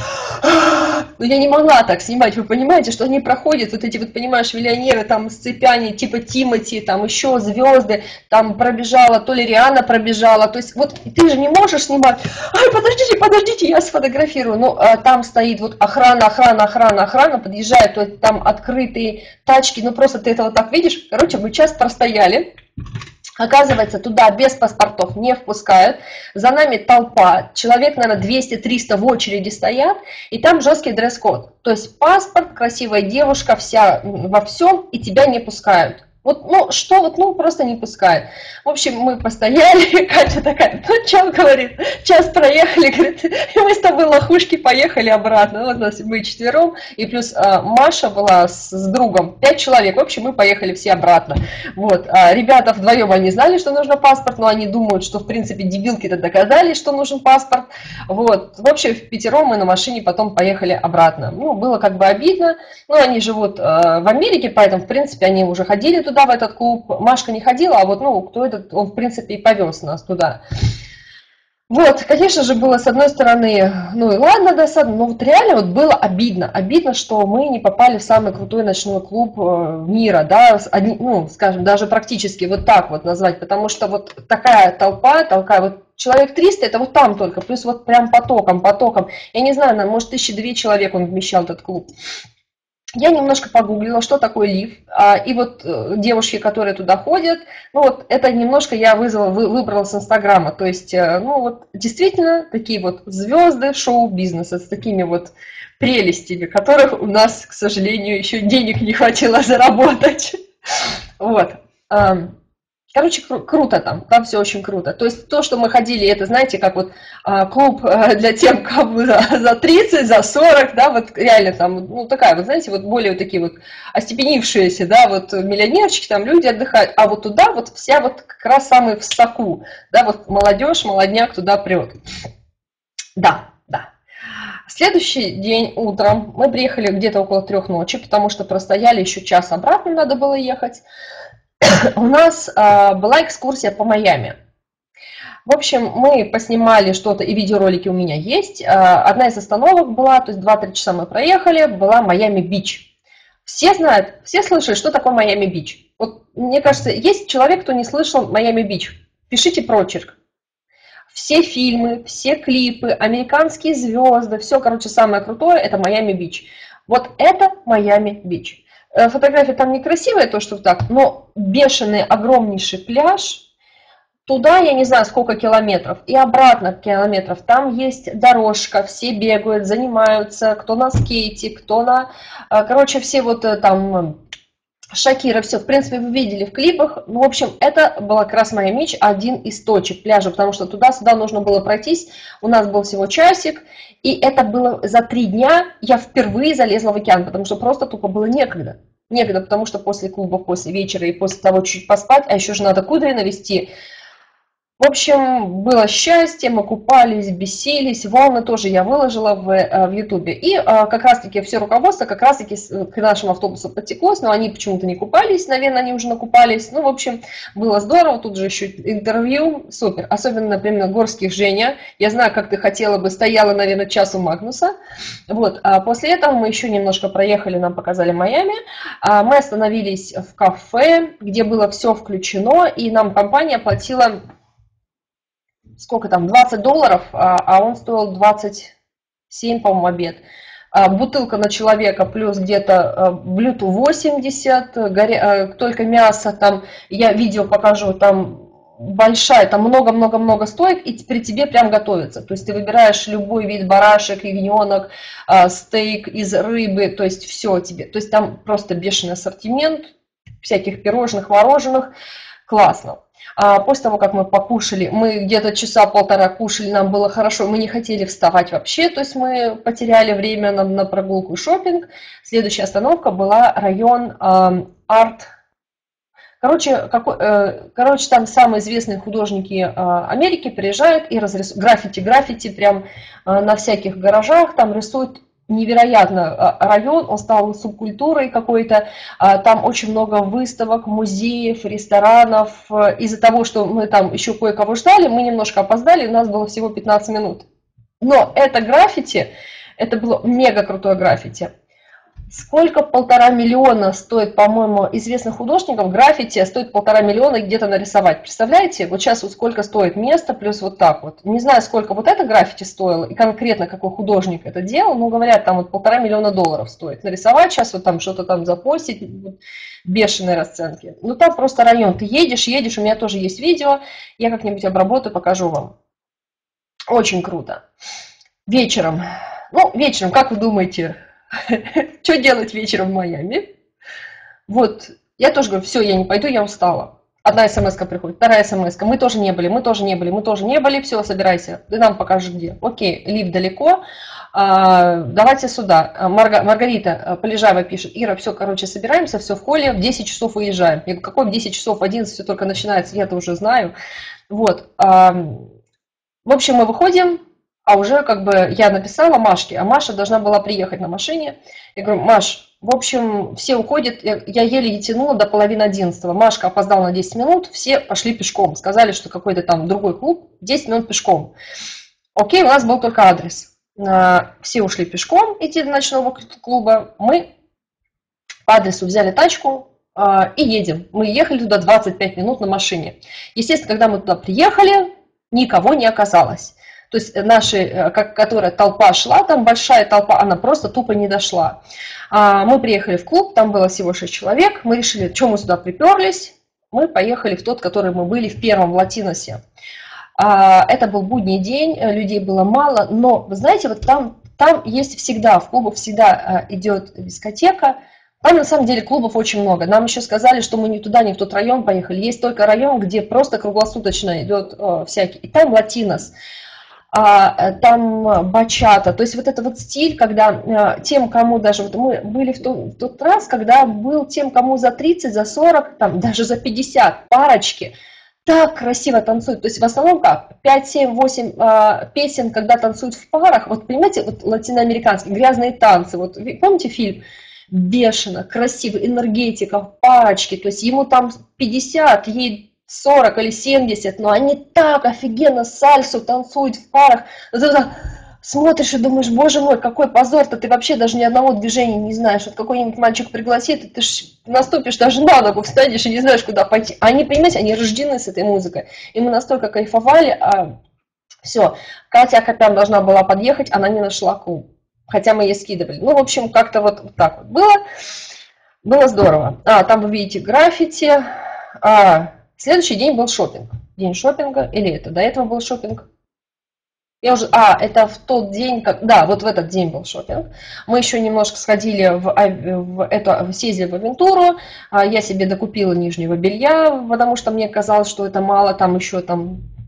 ну, я не могла так снимать, вы понимаете, что они проходят, вот эти вот, понимаешь, миллионеры там с цепями, типа Тимати, там еще звезды, там пробежала, то ли Риhanna пробежала, то есть вот ты же не можешь снимать, ай, подождите, подождите, я сфотографирую, ну, а там стоит вот охрана, охрана, охрана, охрана, подъезжает, то есть там открытые тачки, ну просто ты это вот так видишь. Короче, мы час простояли. Оказывается, туда без паспортов не впускают. За нами толпа, человек, наверное, двести-триста в очереди стоят, и там жесткий дресс-код. То есть паспорт, красивая девушка, вся во всем, и тебя не пускают. Вот, ну, что вот, ну, просто не пускают. В общем, мы постояли, Катя такая, ну, что, говорит, час проехали, говорит, и мы с тобой лохушки поехали обратно. Вот нас мы четвером, и плюс а, Маша была с, с другом, пять человек, в общем, мы поехали все обратно. Вот, а ребята вдвоем, они знали, что нужно паспорт, но они думают, что, в принципе, дебилки-то доказали, что нужен паспорт. Вот, в общем, в пятером мы на машине потом поехали обратно. Ну, было как бы обидно, но они живут а, в Америке, поэтому, в принципе, они уже ходили туда, в этот клуб. Машка не ходила, а вот, ну, кто этот, он, в принципе, и повез нас туда. Вот, конечно же, было, с одной стороны, ну и ладно, досадно, но вот реально вот было обидно. Обидно, что мы не попали в самый крутой ночной клуб мира, да, ну, скажем, даже практически вот так вот назвать, потому что вот такая толпа, толпа, вот человек триста, это вот там только, плюс вот прям потоком, потоком. Я не знаю, может, тысячи две человек он вмещал, этот клуб. Я немножко погуглила, что такое лиф, и вот девушки, которые туда ходят, ну вот это немножко я вызвала, выбрала с Инстаграма, то есть, ну вот действительно такие вот звезды шоу-бизнеса с такими вот прелестями, которых у нас, к сожалению, еще денег не хватило заработать. Вот. Короче, кру- круто там, там все очень круто. То есть то, что мы ходили, это, знаете, как вот а, клуб а, для тех, кому за, за тридцать, за сорок, да, вот реально там, ну такая вот, знаете, вот более вот такие вот остепенившиеся, да, вот миллионерчики, там люди отдыхают, а вот туда вот вся вот как раз самый в соку, да, вот молодежь, молодняк туда прет. Да, да. Следующий день утром мы приехали где-то около трех ночи, потому что простояли еще час, обратно надо было ехать. У нас а, была экскурсия по Майами. В общем, мы поснимали что-то, и видеоролики у меня есть. А, одна из остановок была, то есть два-три часа мы проехали, была Майами-Бич. Все знают, все слышали, что такое Майами-Бич. Вот, мне кажется, есть человек, кто не слышал Майами-Бич. Пишите прочерк. Все фильмы, все клипы, американские звезды, все, короче, самое крутое, это Майами-Бич. Вот это Майами-Бич. Фотография там некрасивая, то, что так, но бешеный, огромнейший пляж. Туда, я не знаю, сколько километров, и обратно километров. Там есть дорожка, все бегают, занимаются, кто на скейте, кто на... Короче, все вот там... Шакира, все, в принципе, вы видели в клипах. Ну, в общем, это была как раз Майами-Бич, один из точек пляжа, потому что туда-сюда нужно было пройтись. У нас был всего часик, и это было за три дня. Я впервые залезла в океан, потому что просто тупо было некогда. некогда, потому что после клуба, после вечера и после того чуть поспать, а еще же надо кудри навести. В общем, было счастье, мы купались, бесились, волны тоже я выложила в, в Ютубе. И а, как раз-таки все руководство как раз-таки к нашему автобусу подтеклось, но они почему-то не купались, наверное, они уже накупались. Ну, в общем, было здорово, тут же еще интервью, супер. Особенно, например, Горских Женя. Я знаю, как ты хотела бы, стояла, наверное, час у Магнуса. Вот. А после этого мы еще немножко проехали, нам показали Майами. А мы остановились в кафе, где было все включено, и нам компания платила... сколько там, двадцать долларов, а он стоил двадцать семь, по-моему, обед. Бутылка на человека плюс где-то блюту восемьдесят, только мясо, там, я видео покажу, там большая, там много-много-много стоек, и при тебе прям готовится. То есть ты выбираешь любой вид барашек, ягненок, стейк из рыбы, то есть все тебе. То есть там просто бешеный ассортимент всяких пирожных, мороженых, классно. А после того, как мы покушали, мы где-то часа полтора кушали, нам было хорошо, мы не хотели вставать вообще, то есть мы потеряли время на, на прогулку и шопинг. Следующая остановка была район э, арт. Короче, какой, э, короче, там самые известные художники э, Америки приезжают и разрисуют граффити, граффити прям э, на всяких гаражах, там рисуют. Невероятно район, он стал субкультурой какой-то, там очень много выставок, музеев, ресторанов. Из-за того, что мы там еще кое-кого ждали, мы немножко опоздали, у нас было всего пятнадцать минут. Но это граффити, это было мега крутое граффити. Сколько полтора миллиона стоит, по-моему, известных художников, граффити стоит полтора миллиона где-то нарисовать. Представляете, вот сейчас вот сколько стоит место, плюс вот так вот. Не знаю, сколько вот это граффити стоило, и конкретно какой художник это делал, но говорят, там вот полтора миллиона долларов стоит нарисовать, сейчас вот там что-то там запостить, вот, бешеные расценки. Ну там просто район, ты едешь, едешь, у меня тоже есть видео, я как-нибудь обработаю, покажу вам. Очень круто. Вечером, ну вечером, как вы думаете... Что делать вечером в Майами? Вот, я тоже говорю, все, я не пойду, я устала. Одна смс-ка приходит, вторая смс-ка, мы тоже не были, мы тоже не были, мы тоже не были, все, собирайся, ты нам покажешь где. Окей, лифт далеко, а, давайте сюда. Марга, Маргарита Полежаева пишет, Ира, все, короче, собираемся, все в холле, в десять часов уезжаем. Я говорю, какой в десять часов, в одиннадцать все только начинается, я это уже знаю. Вот, а, в общем, мы выходим. А уже как бы я написала Машке, а Маша должна была приехать на машине. Я говорю, Маш, в общем, все уходят, я, я еле не тянула до половины одиннадцатого. Машка опоздала на десять минут, все пошли пешком. Сказали, что какой-то там другой клуб, десять минут пешком. Окей, у нас был только адрес. Все ушли пешком идти до ночного клуба. Мы по адресу взяли тачку и едем. Мы ехали туда двадцать пять минут на машине. Естественно, когда мы туда приехали, никого не оказалось. То есть наши, как, которая толпа шла, там большая толпа, она просто тупо не дошла. А, мы приехали в клуб, там было всего шесть человек, мы решили, что мы сюда приперлись, мы поехали в тот, который мы были в первом, в Латиносе. А, это был будний день, людей было мало, но, вы знаете, вот там, там есть всегда, в клубах всегда идет дискотека. Там на самом деле клубов очень много. Нам еще сказали, что мы не туда, не в тот район поехали. Есть только район, где просто круглосуточно идет э, всякий. И там Латинос. А, там бачата, то есть вот это вот стиль, когда а, тем, кому даже, вот мы были в, то, в тот раз, когда был тем, кому за тридцать, за сорок, там даже за пятьдесят, парочки, так красиво танцуют, то есть в основном как, пять, семь, восемь а, песен, когда танцуют в парах, вот понимаете, вот латиноамериканские, грязные танцы, вот помните фильм? Бешено, красиво, энергетика, парочки, то есть ему там пятьдесят, ей сорок или семьдесят, но они так офигенно сальсу танцуют в парах. Смотришь и думаешь, боже мой, какой позор-то, ты вообще даже ни одного движения не знаешь. Вот какой-нибудь мальчик пригласит, и ты наступишь даже на ногу, встанешь и не знаешь, куда пойти. Они, понимаете, они рождены с этой музыкой. И мы настолько кайфовали, а все. Катя Акопян должна была подъехать, она не нашла клуб. Хотя мы ей скидывали. Ну, в общем, как-то вот так вот было. Было здорово. А, там вы видите граффити. А, следующий день был шопинг. День шопинга. Или это до этого был шопинг? Я уже, а, это в тот день, как, да, вот в этот день был шопинг. Мы еще немножко сходили в, в это, съездили в Авентуру. Я себе докупила нижнего белья, потому что мне казалось, что это мало. Там еще там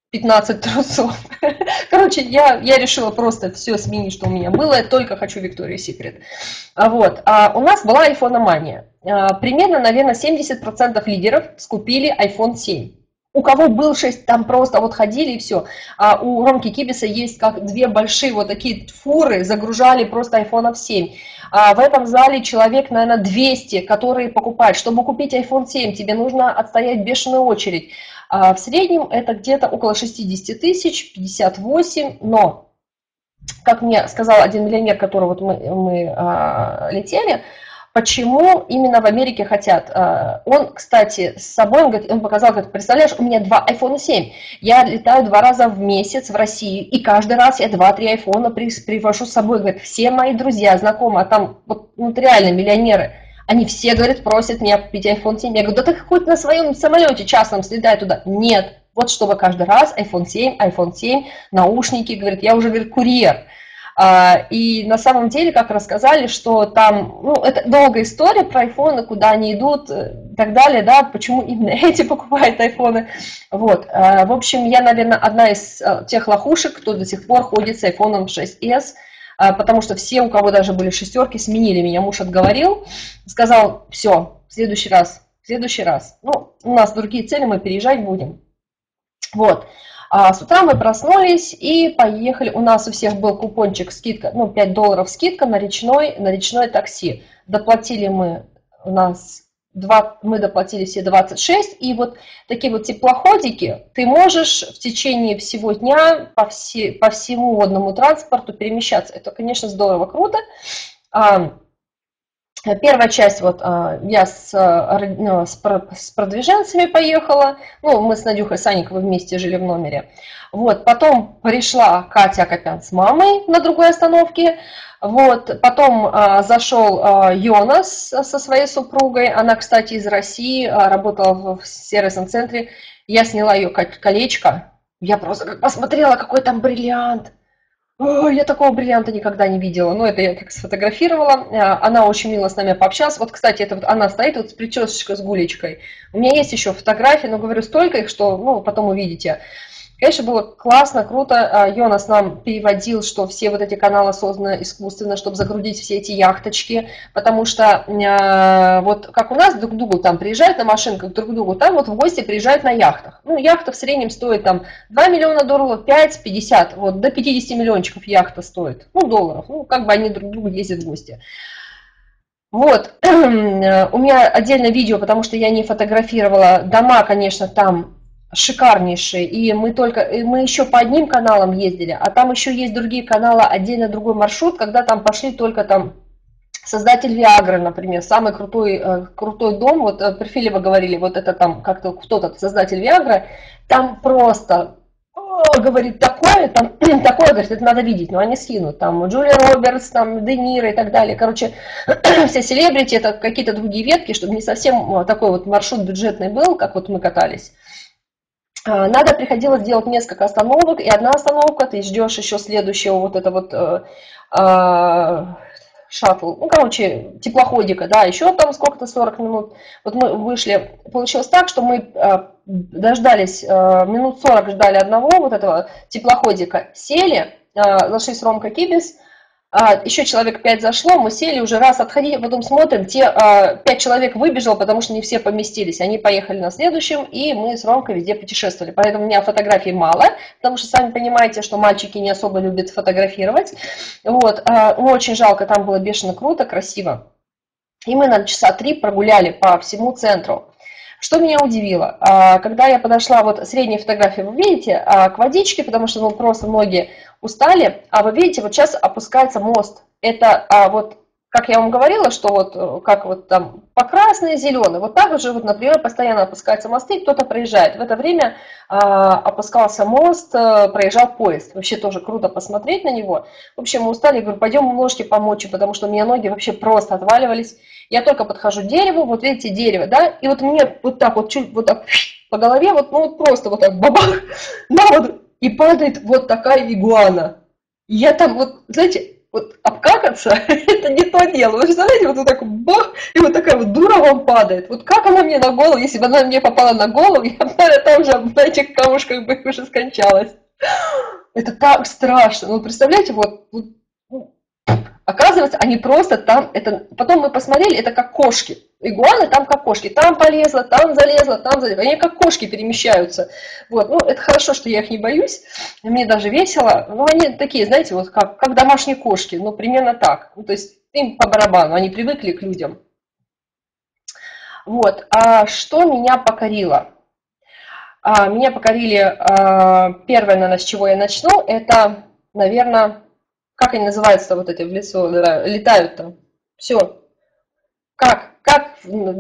пятнадцать трусов. Короче, я, я решила просто все сменить, что у меня было. Я только хочу Victoria's Secret. А вот. А у нас была айфономания. А, примерно, наверное, семьдесят процентов лидеров скупили айфон семь. У кого был шесть, там просто вот ходили и все. А у Ромки Кибиса есть как две большие вот такие фуры, загружали просто айфонов семь. А в этом зале человек, наверное, двести, которые покупают. Чтобы купить айфон семь, тебе нужно отстоять бешеную очередь. А в среднем это где-то около шестьдесят тысяч, пятьдесят восемь, но, как мне сказал один миллионер, которого вот мы, мы а, летели, почему именно в Америке хотят. Он, кстати, с собой, он, говорит, он показал, говорит, представляешь, у меня два айфона семь, я летаю два раза в месяц в Россию, и каждый раз я два-три айфона привожу с собой, говорит, все мои друзья, знакомые, а там вот, ну, реально миллионеры, они все, говорят, просят меня купить айфон семь. Я говорю, да ты хоть на своем самолете частном слетай туда. Нет, вот чтобы каждый раз айфон семь, айфон семь, наушники, говорит, я уже, говорит, курьер. И на самом деле, как рассказали, что там, ну, это долгая история про айфоны, куда они идут и так далее, да, почему именно эти покупают айфоны. Вот, в общем, я, наверное, одна из тех лохушек, кто до сих пор ходит с айфоном шесть эс, потому что все, у кого даже были шестерки, сменили меня, муж отговорил, сказал, все, в следующий раз, в следующий раз. Ну, у нас другие цели, мы переезжать будем. Вот. А с утра мы проснулись и поехали. У нас у всех был купончик, скидка, ну, пять долларов скидка на речной, на речное такси. Доплатили мы, у нас, два, мы доплатили все двадцать шесть. И вот такие вот теплоходики ты можешь в течение всего дня по, все, по всему водному транспорту перемещаться. Это, конечно, здорово, круто. Первая часть, вот я с, ну, с продвиженцами поехала, ну, мы с Надюхой Санниковой вместе жили в номере. Вот, потом пришла Катя Акопян с мамой на другой остановке. Вот, потом а, зашел а, Йонас со своей супругой, она, кстати, из России, а, работала в сервисном центре. Я сняла ее колечко, я просто как посмотрела, какой там бриллиант. Ой, я такого бриллианта никогда не видела. Ну, это я как сфотографировала. Она очень мило с нами пообщалась. Вот, кстати, это вот она стоит вот с причесочкой, с гулечкой. У меня есть еще фотографии, но говорю, столько их, что, ну, потом увидите. Конечно, было классно, круто. Йонас нам переводил, что все вот эти каналы созданы искусственно, чтобы загрузить все эти яхточки, потому что э, вот как у нас друг к другу там приезжают на машинках, друг к другу там вот в гости приезжают на яхтах. Ну, яхта в среднем стоит там два миллиона долларов, пять, пятьдесят, вот до пятидесяти миллиончиков яхта стоит, ну, долларов, ну, как бы они друг к другу ездят в гости. Вот, у меня отдельное видео, потому что я не фотографировала дома, конечно, там шикарнейшие, и мы только, и мы еще по одним каналам ездили, а там еще есть другие каналы, отдельно другой маршрут, когда там пошли только там создатель Виагры, например, самый крутой, крутой дом, вот при Филиппе говорили, вот это там как-то кто-то, создатель Виагры, там просто, о, говорит, такое, там, такое, говорит, это надо видеть, но они скинут, там Джулия Робертс, там Де Ниро и так далее, короче, все селебрити, это какие-то другие ветки, чтобы не совсем такой вот маршрут бюджетный был, как вот мы катались. Надо приходилось делать несколько остановок, и одна остановка, ты ждешь еще следующего вот это вот э, э, шаттл, ну, короче, теплоходика, да, еще там сколько-то, сорок минут. Вот мы вышли, получилось так, что мы э, дождались, э, минут сорок ждали одного вот этого теплоходика, сели, э, зашли с Ромкой Кибис, А, еще человек пять зашло, мы сели, уже раз отходили, а потом смотрим, те а, пять человек выбежало, потому что не все поместились. Они поехали на следующем, и мы с Ромкой везде путешествовали. Поэтому у меня фотографий мало, потому что сами понимаете, что мальчики не особо любят фотографировать. Вот, а, ну, очень жалко, там было бешено круто, красиво. И мы, наверное, часа три прогуляли по всему центру. Что меня удивило, когда я подошла, вот средние фотографии вы видите, к водичке, потому что ну, просто многие устали, а вы видите, вот сейчас опускается мост. Это вот, как я вам говорила, что вот как вот там по красной, зеленой, вот так же, вот, например, постоянно опускаются мосты, кто-то проезжает. В это время опускался мост, проезжал поезд. Вообще тоже круто посмотреть на него. В общем, мы устали, я говорю, пойдем ножки помочь, потому что у меня ноги вообще просто отваливались. Я только подхожу к дереву, вот видите, дерево, да, и вот мне вот так вот чуть вот так по голове, вот, ну вот просто вот так бабах, да, вот, и падает вот такая игуана. Я там вот, знаете, Вот обкакаться – это не то дело. Вы представляете, вот, вот так бах, и вот такая вот дура вам падает. Вот как она мне на голову, если бы она мне попала на голову, я бы, наверное, там же на этих камушках бы уже скончалась. Это так страшно. Ну, представляете, вот, вот оказывается, они просто там, это, потом мы посмотрели, это как кошки. Игуаны там как кошки, там полезла, там залезла, там залезла. Они как кошки перемещаются. Вот, ну, это хорошо, что я их не боюсь, мне даже весело. Но они такие, знаете, вот как, как домашние кошки, ну, примерно так. Ну, то есть им по барабану, они привыкли к людям. Вот, а что меня покорило? А, меня покорили, а, первое, наверное, с чего я начну, это, наверное, как они называются, вот эти в лицо летают-то? Все. Как? Как?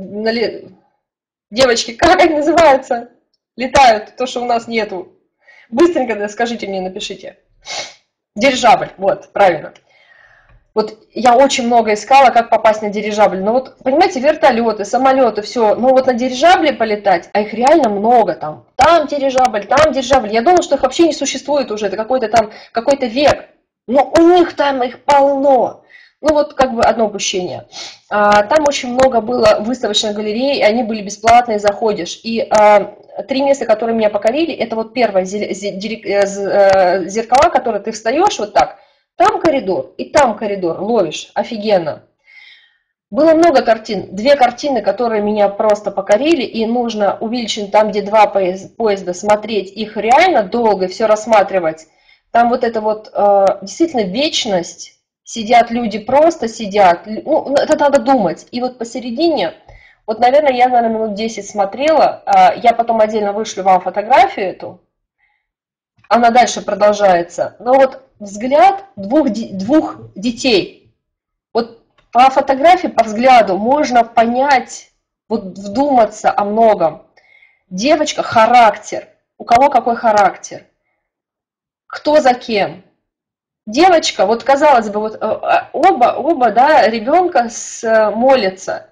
Девочки, как они называются? Летают, то, что у нас нету. Быстренько скажите мне, напишите. Дирижабль, вот, правильно. Вот я очень много искала, как попасть на дирижабль. Но вот, понимаете, вертолеты, самолеты, все. Но вот на дирижабле полетать, а их реально много там. Там дирижабль, там дирижабль. Я думала, что их вообще не существует уже. Это какой-то там, какой-то век. Но у них там их полно. Ну вот как бы одно упущение. А, там очень много было выставочных галерей, и они были бесплатные, заходишь. И а, три места, которые меня покорили, это вот первое, зеркала, которые ты встаешь вот так. Там коридор, и там коридор, ловишь, офигенно. Было много картин, две картины, которые меня просто покорили, и нужно увеличить там, где два поезда, смотреть их реально долго, все рассматривать. Там вот это вот э, действительно вечность, сидят люди, просто сидят, ну, это надо думать. И вот посередине, вот, наверное, я, наверное, минут десять смотрела, э, я потом отдельно вышлю вам фотографию эту, она дальше продолжается. Но вот взгляд двух, двух детей, вот по фотографии, по взгляду можно понять, вот вдуматься о многом. Девочка – характер, у кого какой характер. Кто за кем? Девочка, вот казалось бы, вот оба, оба да, ребенка с, молятся,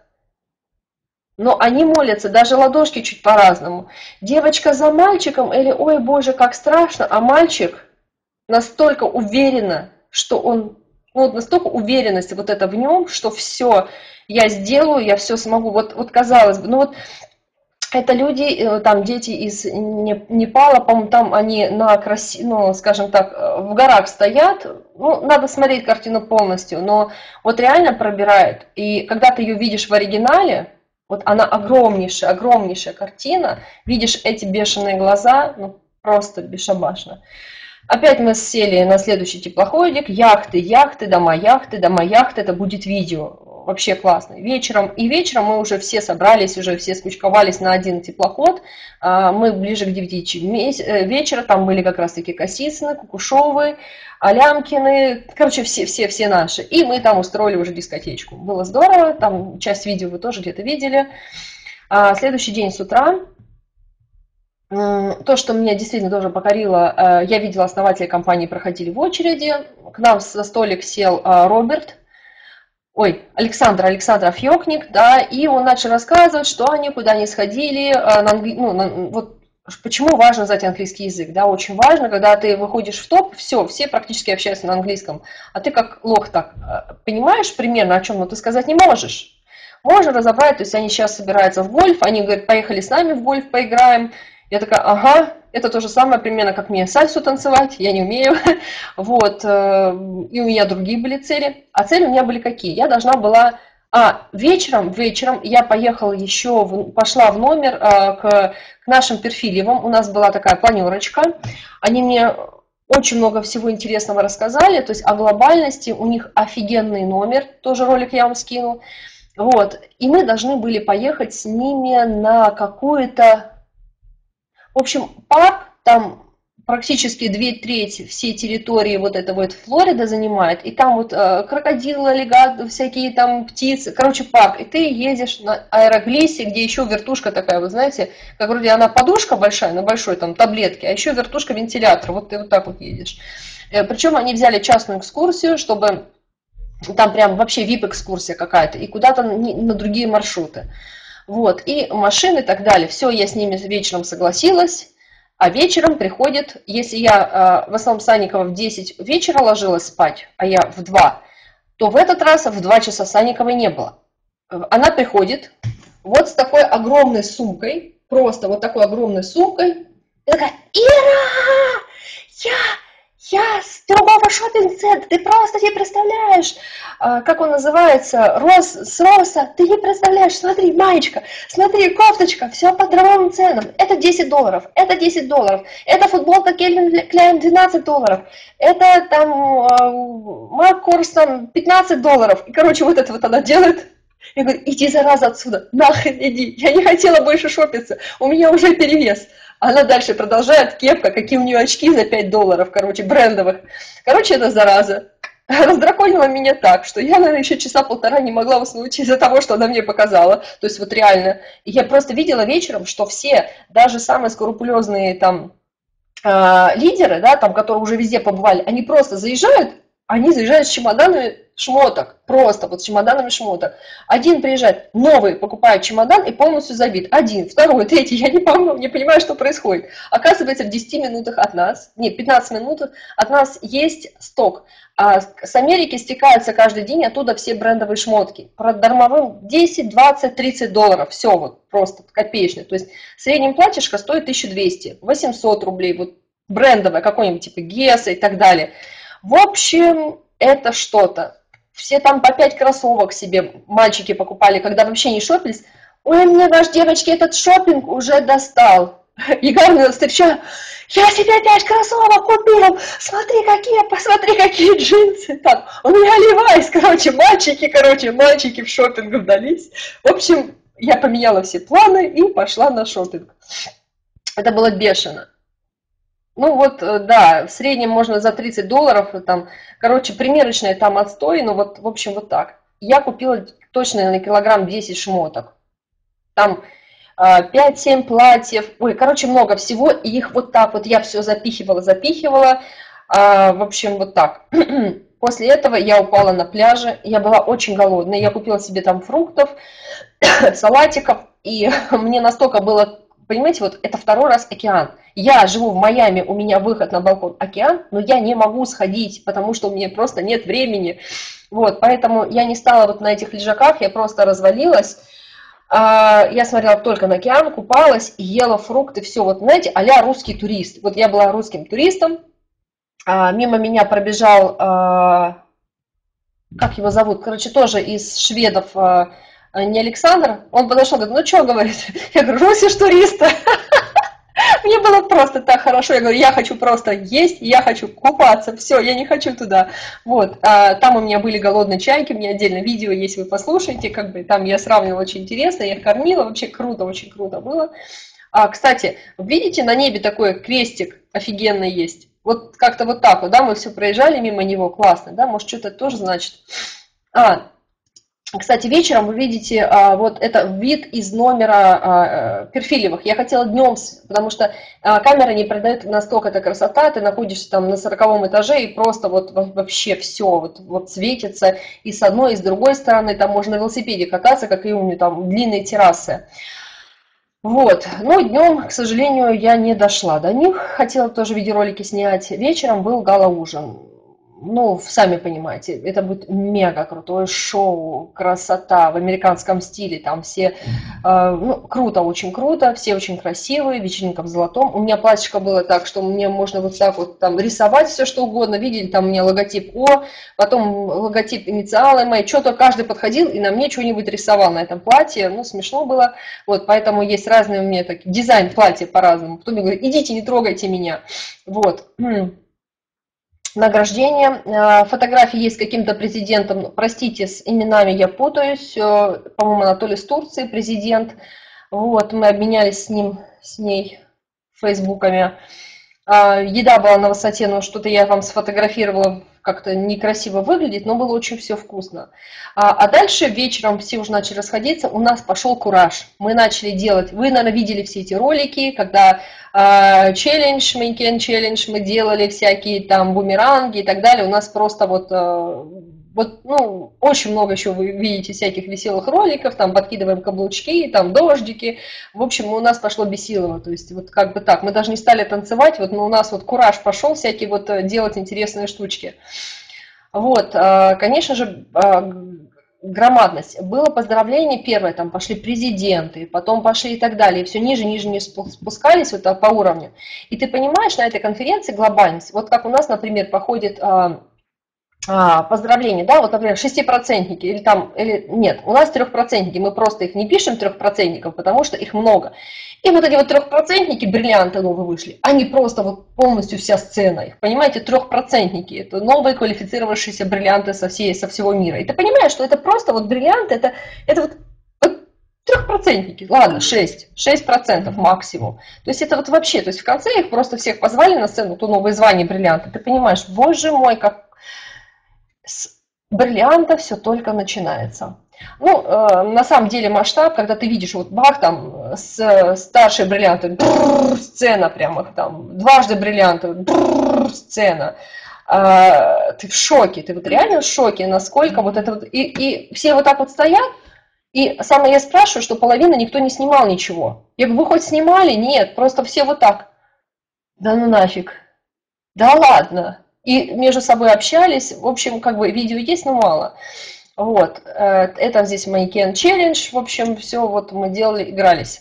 но они молятся, даже ладошки чуть по-разному. Девочка за мальчиком или ой, боже, как страшно, а мальчик настолько уверенно, что он, ну, настолько уверенности вот это в нем, что все, я сделаю, я все смогу. Вот, вот казалось бы, ну вот это люди, там дети из Непала, по-моему, там они на краси, ну, скажем так, в горах стоят. Ну, надо смотреть картину полностью, но вот реально пробирает. И когда ты ее видишь в оригинале, вот она огромнейшая, огромнейшая картина, видишь эти бешеные глаза, ну, просто бесшабашно. Опять мы сели на следующий теплоходик, яхты, яхты, дома, яхты, дома, яхты, это будет видео. Вообще классно. Вечером, и вечером мы уже все собрались, уже все скучковались на один теплоход. Мы ближе к девяти вечера, там были как раз таки Косицыны, Кукушевы, Алямкины, короче, все-все-все наши. И мы там устроили уже дискотечку. Было здорово, там часть видео вы тоже где-то видели. Следующий день с утра. То, что меня действительно тоже покорило, я видела, основатели компании проходили в очереди. К нам за столик сел Роберт. Ой, Александр, Александр Фьокник, да, и он начал рассказывать, что они куда не сходили, на англи... ну, на... вот почему важно знать английский язык, да, очень важно, когда ты выходишь в топ, все, все практически общаются на английском, а ты как лох так понимаешь примерно о чем, но ты сказать не можешь. Можно разобрать, то есть они сейчас собираются в гольф, они говорят, поехали с нами в гольф поиграем. Я такая, ага, это то же самое примерно, как мне сальсу танцевать, я не умею. Вот, и у меня другие были цели. А цели у меня были какие? Я должна была... А, вечером, вечером я поехала еще, в, пошла в номер к, к нашим Перфильевым. У нас была такая планерочка. Они мне очень много всего интересного рассказали. То есть о глобальности, у них офигенный номер, тоже ролик я вам скину. Вот, и мы должны были поехать с ними на какую-то... В общем, парк, там практически две трети всей территории вот эта вот Флорида занимает, и там вот э, крокодилы, аллигаторы, всякие там птицы, короче, парк, и ты едешь на аэроглисе, где еще вертушка такая, вы знаете, как вроде она подушка большая, на большой там таблетке, а еще вертушка вентилятор, вот ты вот так вот едешь. Э, причем они взяли частную экскурсию, чтобы там прям вообще вип-экскурсия какая-то, и куда-то на другие маршруты. Вот, и машины и так далее. Все, я с ними вечером согласилась. А вечером приходит, если я э, в основном Санникова в десять вечера ложилась спать, а я в два, то в этот раз в два часа Санниковой не было. Она приходит вот с такой огромной сумкой, просто вот такой огромной сумкой, и такая: Ира, я, я с другого шоппинг-центра, ты просто не представляешь, а, как он называется, Рос, с Роса, ты не представляешь, смотри, маечка, смотри, кофточка, все по дровым ценам, это десять долларов, это десять долларов, это футболка Кельвин Кляйн двенадцать долларов, это там Марк Корстон пятнадцать долларов, и, короче, вот это вот она делает. Я говорю: иди, зараза, отсюда, нахрен иди, я не хотела больше шопиться, у меня уже перевес. Она дальше продолжает: кепка, какие у нее очки за пять долларов, короче, брендовых. Короче, эта зараза раздраконила меня так, что я, наверное, еще часа полтора не могла уснуть из-за того, что она мне показала. То есть вот реально. И я просто видела вечером, что все, даже самые скрупулезные там э, лидеры, да, там, которые уже везде побывали, они просто заезжают, они заезжают с чемоданами шмоток, просто вот с чемоданами шмоток. Один приезжает, новый покупает чемодан и полностью забит. Один, второй, третий, я не помню, не понимаю, что происходит. Оказывается, в десяти минутах от нас, нет, пятнадцать минут от нас есть сток. А с Америки стекаются каждый день оттуда все брендовые шмотки. Про дармовым десять, двадцать, тридцать долларов. Все вот просто копеечное. То есть в среднем платьишко стоит тысяча двести, восемьсот рублей. Вот брендовое, какое-нибудь типа Гесса и так далее. В общем, это что-то. Все там по пять кроссовок себе мальчики покупали, когда вообще не шопились. Ой, мне ваш, девочки, этот шопинг уже достал. И главное, встречаю: я себе пять кроссовок купил, смотри какие, посмотри какие джинсы. Там, у меня Левайс, короче, мальчики, короче, мальчики в шопинг вдались. В общем, я поменяла все планы и пошла на шопинг. Это было бешено. Ну вот, да, в среднем можно за тридцать долларов, там, короче, примерочная там отстой, но вот, в общем, вот так. Я купила точно на килограмм десять шмоток. Там пять-семь платьев, ой, короче, много всего, и их вот так вот я все запихивала, запихивала, в общем, вот так. После этого я упала на пляже, я была очень голодная, я купила себе там фруктов, салатиков, и мне настолько было... Понимаете, вот это второй раз океан. Я живу в Майами, у меня выход на балкон океан, но я не могу сходить, потому что у меня просто нет времени. Вот, поэтому я не стала вот на этих лежаках, я просто развалилась. Я смотрела только на океан, купалась, ела фрукты, все, вот, знаете, а-ля русский турист. Вот я была русским туристом, мимо меня пробежал, как его зовут, короче, тоже из шведов, не Александр, он подошел, говорит: ну что, говорит, я говорю: Русиш туриста. Мне было просто так хорошо, я говорю: я хочу просто есть, я хочу купаться, все, я не хочу туда. Вот, а там у меня были голодные чайки, у меня отдельно видео есть, вы послушайте, как бы там я сравнивала, очень интересно, я их кормила, вообще круто, очень круто было. А, кстати, видите, на небе такой крестик офигенный есть, вот как-то вот так вот, да, мы все проезжали мимо него, классно, да, может, что-то тоже значит. А, Кстати, вечером вы видите а, вот это вид из номера а, Перфильевых. Я хотела днем, потому что а, камера не передает настолько эта красота. Ты находишься там на сороковом этаже и просто вот вообще все вот, вот светится. И с одной, и с другой стороны там можно на велосипеде кататься, как и у меня там длинные террасы. Вот, но днем, к сожалению, я не дошла до них. Хотела тоже видеоролики снять. Вечером был гала-ужин. Ну, сами понимаете, это будет мега крутое шоу, красота в американском стиле, там все, э, ну, круто, очень круто, все очень красивые, вечеринка в золотом. У меня платьишко было так, что мне можно вот так вот там рисовать все что угодно, видели, там у меня логотип О, потом логотип инициалы мои, что-то каждый подходил и на мне что-нибудь рисовал на этом платье, ну, смешно было, вот, поэтому есть разные у меня так, дизайн платья по-разному. Потом мне говорят: идите, не трогайте меня, вот. Награждение. Фотографии есть с каким-то президентом. Простите, с именами я путаюсь. По-моему, Анатолий с Турции, президент. Вот, мы обменялись с ним, с ней фейсбуками. Еда была на высоте, но что-то я вам сфотографировала, как-то некрасиво выглядит, но было очень все вкусно. А дальше вечером все уже начали расходиться, у нас пошел кураж. Мы начали делать, вы, наверное, видели все эти ролики, когда челлендж, мейкен челлендж, мы делали всякие там бумеранги и так далее. У нас просто вот вот, ну, очень много еще вы видите всяких веселых роликов, там подкидываем каблучки, там дождики. В общем, у нас пошло бесилово, то есть вот как бы так. Мы даже не стали танцевать, вот, но у нас вот кураж пошел всякие вот делать интересные штучки. Вот, конечно же, громадность. Было поздравление первое, там пошли президенты, потом пошли и так далее, и все ниже, ниже, ниже спускались вот по уровню. И ты понимаешь на этой конференции глобальность, вот как у нас, например, походит а, а, поздравление, да, вот, например, шестипроцентники, или там, или нет, у нас трехпроцентники, мы просто их не пишем трехпроцентников, потому что их много. И вот эти вот трехпроцентники, бриллианты новые вышли, они просто вот полностью вся сцена их, понимаете, трехпроцентники, это новые квалифицировавшиеся бриллианты со, всей, со всего мира. И ты понимаешь, что это просто вот бриллианты, это, это вот, вот трехпроцентники, ладно, шесть, шесть процентов максимум. То есть это вот вообще, то есть в конце их просто всех позвали на сцену, то новые звания бриллианты, ты понимаешь, боже мой, как с бриллианта все только начинается. Ну, э, на самом деле масштаб, когда ты видишь, вот бах, там, с, старшие бриллианты, бррр, сцена прямо, там, дважды бриллианты, бррр, сцена, э, ты в шоке, ты вот реально в шоке, насколько вот это вот, и, и все вот так вот стоят, и самое я спрашиваю, что половина никто не снимал ничего. Я говорю, вы хоть снимали? Нет, просто все вот так, да ну нафиг, да ладно. И между собой общались, в общем, как бы видео есть, но мало. Вот, это здесь Mannequin Challenge, в общем, все вот мы делали, игрались.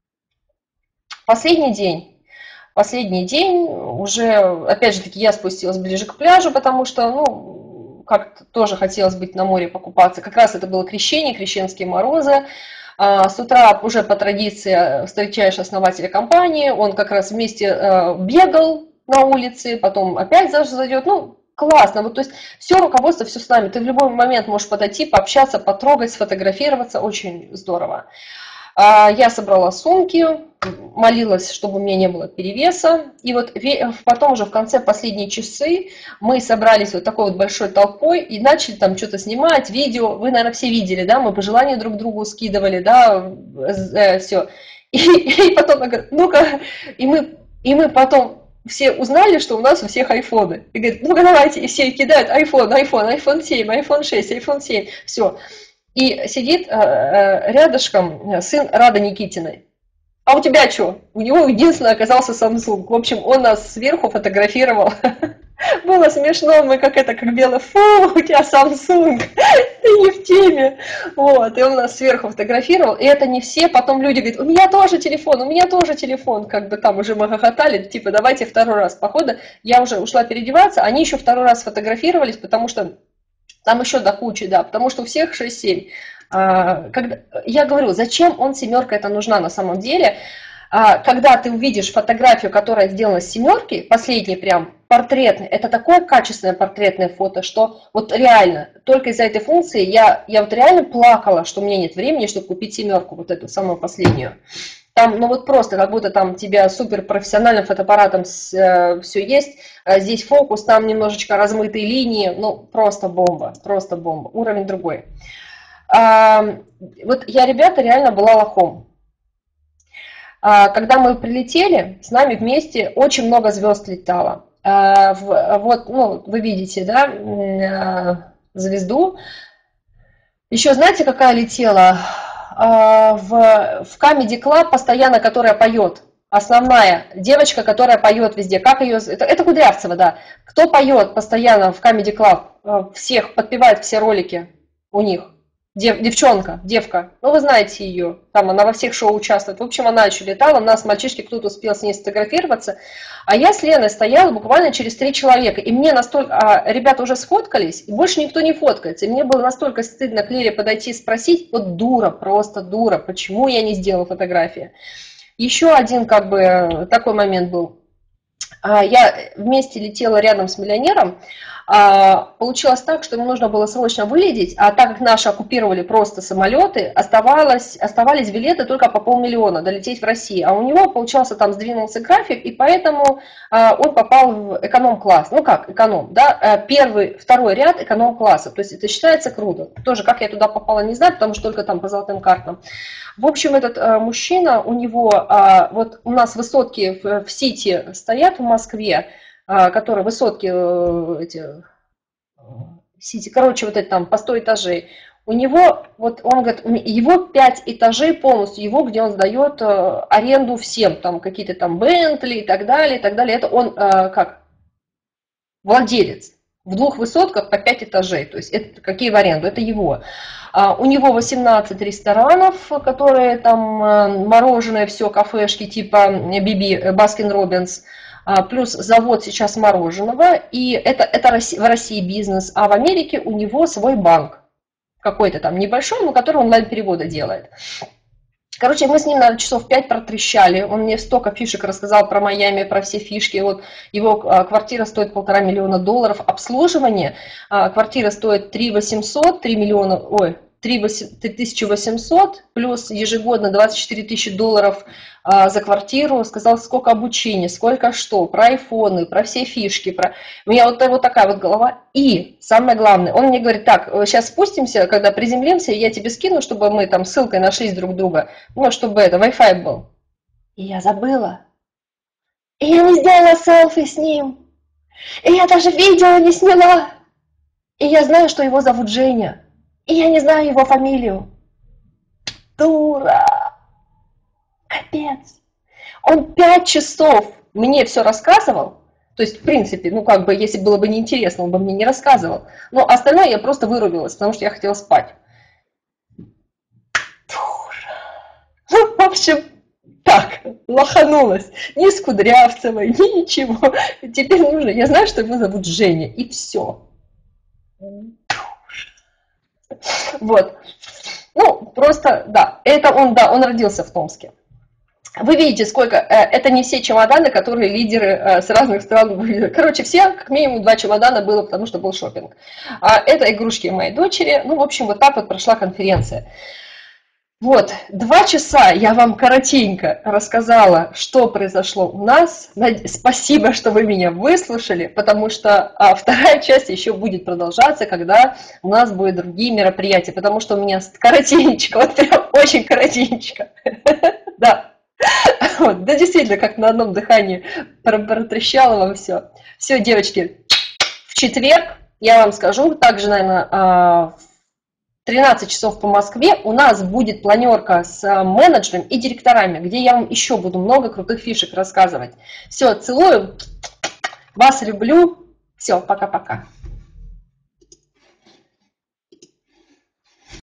Последний день, последний день, уже, опять же таки, я спустилась ближе к пляжу, потому что, ну, как-то тоже хотелось быть на море покупаться. Как раз это было крещение, крещенские морозы. С утра уже по традиции встречаешь основателя компании, он как раз вместе бегал на улице, потом опять зайдет, ну, классно, вот, то есть все руководство, все с нами, ты в любой момент можешь подойти, пообщаться, потрогать, сфотографироваться, очень здорово. Я собрала сумки, молилась, чтобы у меня не было перевеса, и вот потом уже в конце последние часы мы собрались вот такой вот большой толпой и начали там что-то снимать, видео, вы, наверное, все видели, да, мы пожелания друг другу скидывали, да, все, и, и потом, ну-ка, и мы, и мы потом все узнали, что у нас у всех айфоны. И говорят, ну-ка давайте, и все кидают айфон, айфон, айфон семь, айфон шесть, айфон семь, все. И сидит э, э, рядышком сын Рады Никитиной. А у тебя что? У него единственное оказался Samsung. В общем, он нас сверху фотографировал. Было смешно, мы как это, как белый, фу, у тебя Samsung, ты не в теме. Вот, и он нас сверху фотографировал, и это не все, потом люди говорят, у меня тоже телефон, у меня тоже телефон, как бы там уже мы хохотали, типа, давайте второй раз. Походу, я уже ушла переодеваться, они еще второй раз фотографировались, потому что там еще до кучи, да, потому что у всех шесть-семь. Когда, я говорю, зачем он семерка это нужна на самом деле? Когда ты увидишь фотографию, которая сделана с семерки, последний прям портретный, это такое качественное портретное фото, что вот реально, только из-за этой функции я, я вот реально плакала, что у меня нет времени, чтобы купить семерку, вот эту самую последнюю. Там, ну вот просто, как будто там у тебя супер профессиональным фотоаппаратом с, э, все есть, а здесь фокус, там немножечко размытые линии, ну просто бомба, просто бомба, уровень другой. А, вот я, ребята, реально была лохом. А, когда мы прилетели, с нами вместе очень много звезд летало. А, в, вот, ну, вы видите, да, звезду. Еще знаете, какая летела? В, в Comedy Club постоянно, которая поет, основная девочка, которая поет везде, как ее, это, это Кудрявцева, да, кто поет постоянно в Comedy Club, всех, подпевает все ролики у них, Дев, девчонка, девка, ну вы знаете ее, там она во всех шоу участвует, в общем она еще летала, у нас мальчишки, кто-то успел с ней сфотографироваться, а я с Леной стояла буквально через три человека, и мне настолько, а ребята уже сфоткались, и больше никто не фоткается, и мне было настолько стыдно к Лере подойти и спросить, вот дура, просто дура, почему я не сделала фотографии. Еще один как бы такой момент был, я вместе летела рядом с миллионером, получилось так, что ему нужно было срочно вылететь, а так как наши оккупировали просто самолеты, оставалось, оставались билеты только по полмиллиона долететь в Россию. А у него, получался, там сдвинулся график, и поэтому он попал в эконом-класс. Ну как эконом, да? Первый, второй ряд эконом-класса. То есть это считается круто. Тоже как я туда попала, не знаю, потому что только там по золотым картам. В общем, этот мужчина, у него, вот у нас высотки в, в Сити стоят в Москве, которые высотки, эти Сити, короче, вот это там по сто этажей. У него, вот он говорит, его пять этажей полностью, его, где он сдает э, аренду всем, там какие-то там Бентли и так далее, и так далее. Это он э, как владелец в двух высотках по пять этажей, то есть это какие в аренду, это его. А, у него восемнадцать ресторанов, которые там э, мороженое, все, кафешки типа Биби, Баскин Роббинс, а, плюс завод сейчас мороженого, и это, это в России бизнес, а в Америке у него свой банк. Какой-то там небольшой, но который онлайн-переводы делает. Короче, мы с ним, наверное, часов пять протрещали. Он мне столько фишек рассказал про Майами, про все фишки. Вот его квартира стоит полтора миллиона долларов. Обслуживание. Квартира стоит три восемьсот, три миллиона, ой, три тысячи восемьсот, плюс ежегодно двадцать четыре тысячи долларов за квартиру. Сказал, сколько обучения, сколько что, про айфоны, про все фишки. Про... У меня вот, вот такая вот голова. И самое главное, он мне говорит, так, сейчас спустимся, когда приземлимся, я тебе скину, чтобы мы там ссылкой нашлись друг друга, ну, чтобы это, Wi-Fi был. И я забыла. И я не сделала селфи с ним. И я даже видео не сняла. И я знаю, что его зовут Женя. И я не знаю его фамилию. Дура. Капец. Он пять часов мне все рассказывал. То есть, в принципе, ну как бы, если было бы неинтересно, он бы мне не рассказывал. Но остальное я просто вырубилась, потому что я хотела спать. Дура. В общем, так, лоханулась. Ни с Кудрявцевой, ни ничего. Теперь нужно, я знаю, что его зовут Женя, и все. Вот. Ну, просто, да, это он, да, он родился в Томске. Вы видите, сколько, это не все чемоданы, которые лидеры с разных стран были. Короче, все, как минимум, два чемодана было, потому что был шопинг. Это игрушки моей дочери. Ну, в общем, вот так вот прошла конференция. Вот, два часа я вам коротенько рассказала, что произошло у нас. Спасибо, что вы меня выслушали, потому что а, вторая часть еще будет продолжаться, когда у нас будут другие мероприятия, потому что у меня коротенечко, вот прям очень коротенечко. Да. Вот, да, действительно, как на одном дыхании протрещало вам все. Все, девочки, в четверг, я вам скажу, также, наверное, в тринадцать часов по Москве у нас будет планерка с менеджерами и директорами, где я вам еще буду много крутых фишек рассказывать. Все, целую, вас люблю, все, пока-пока.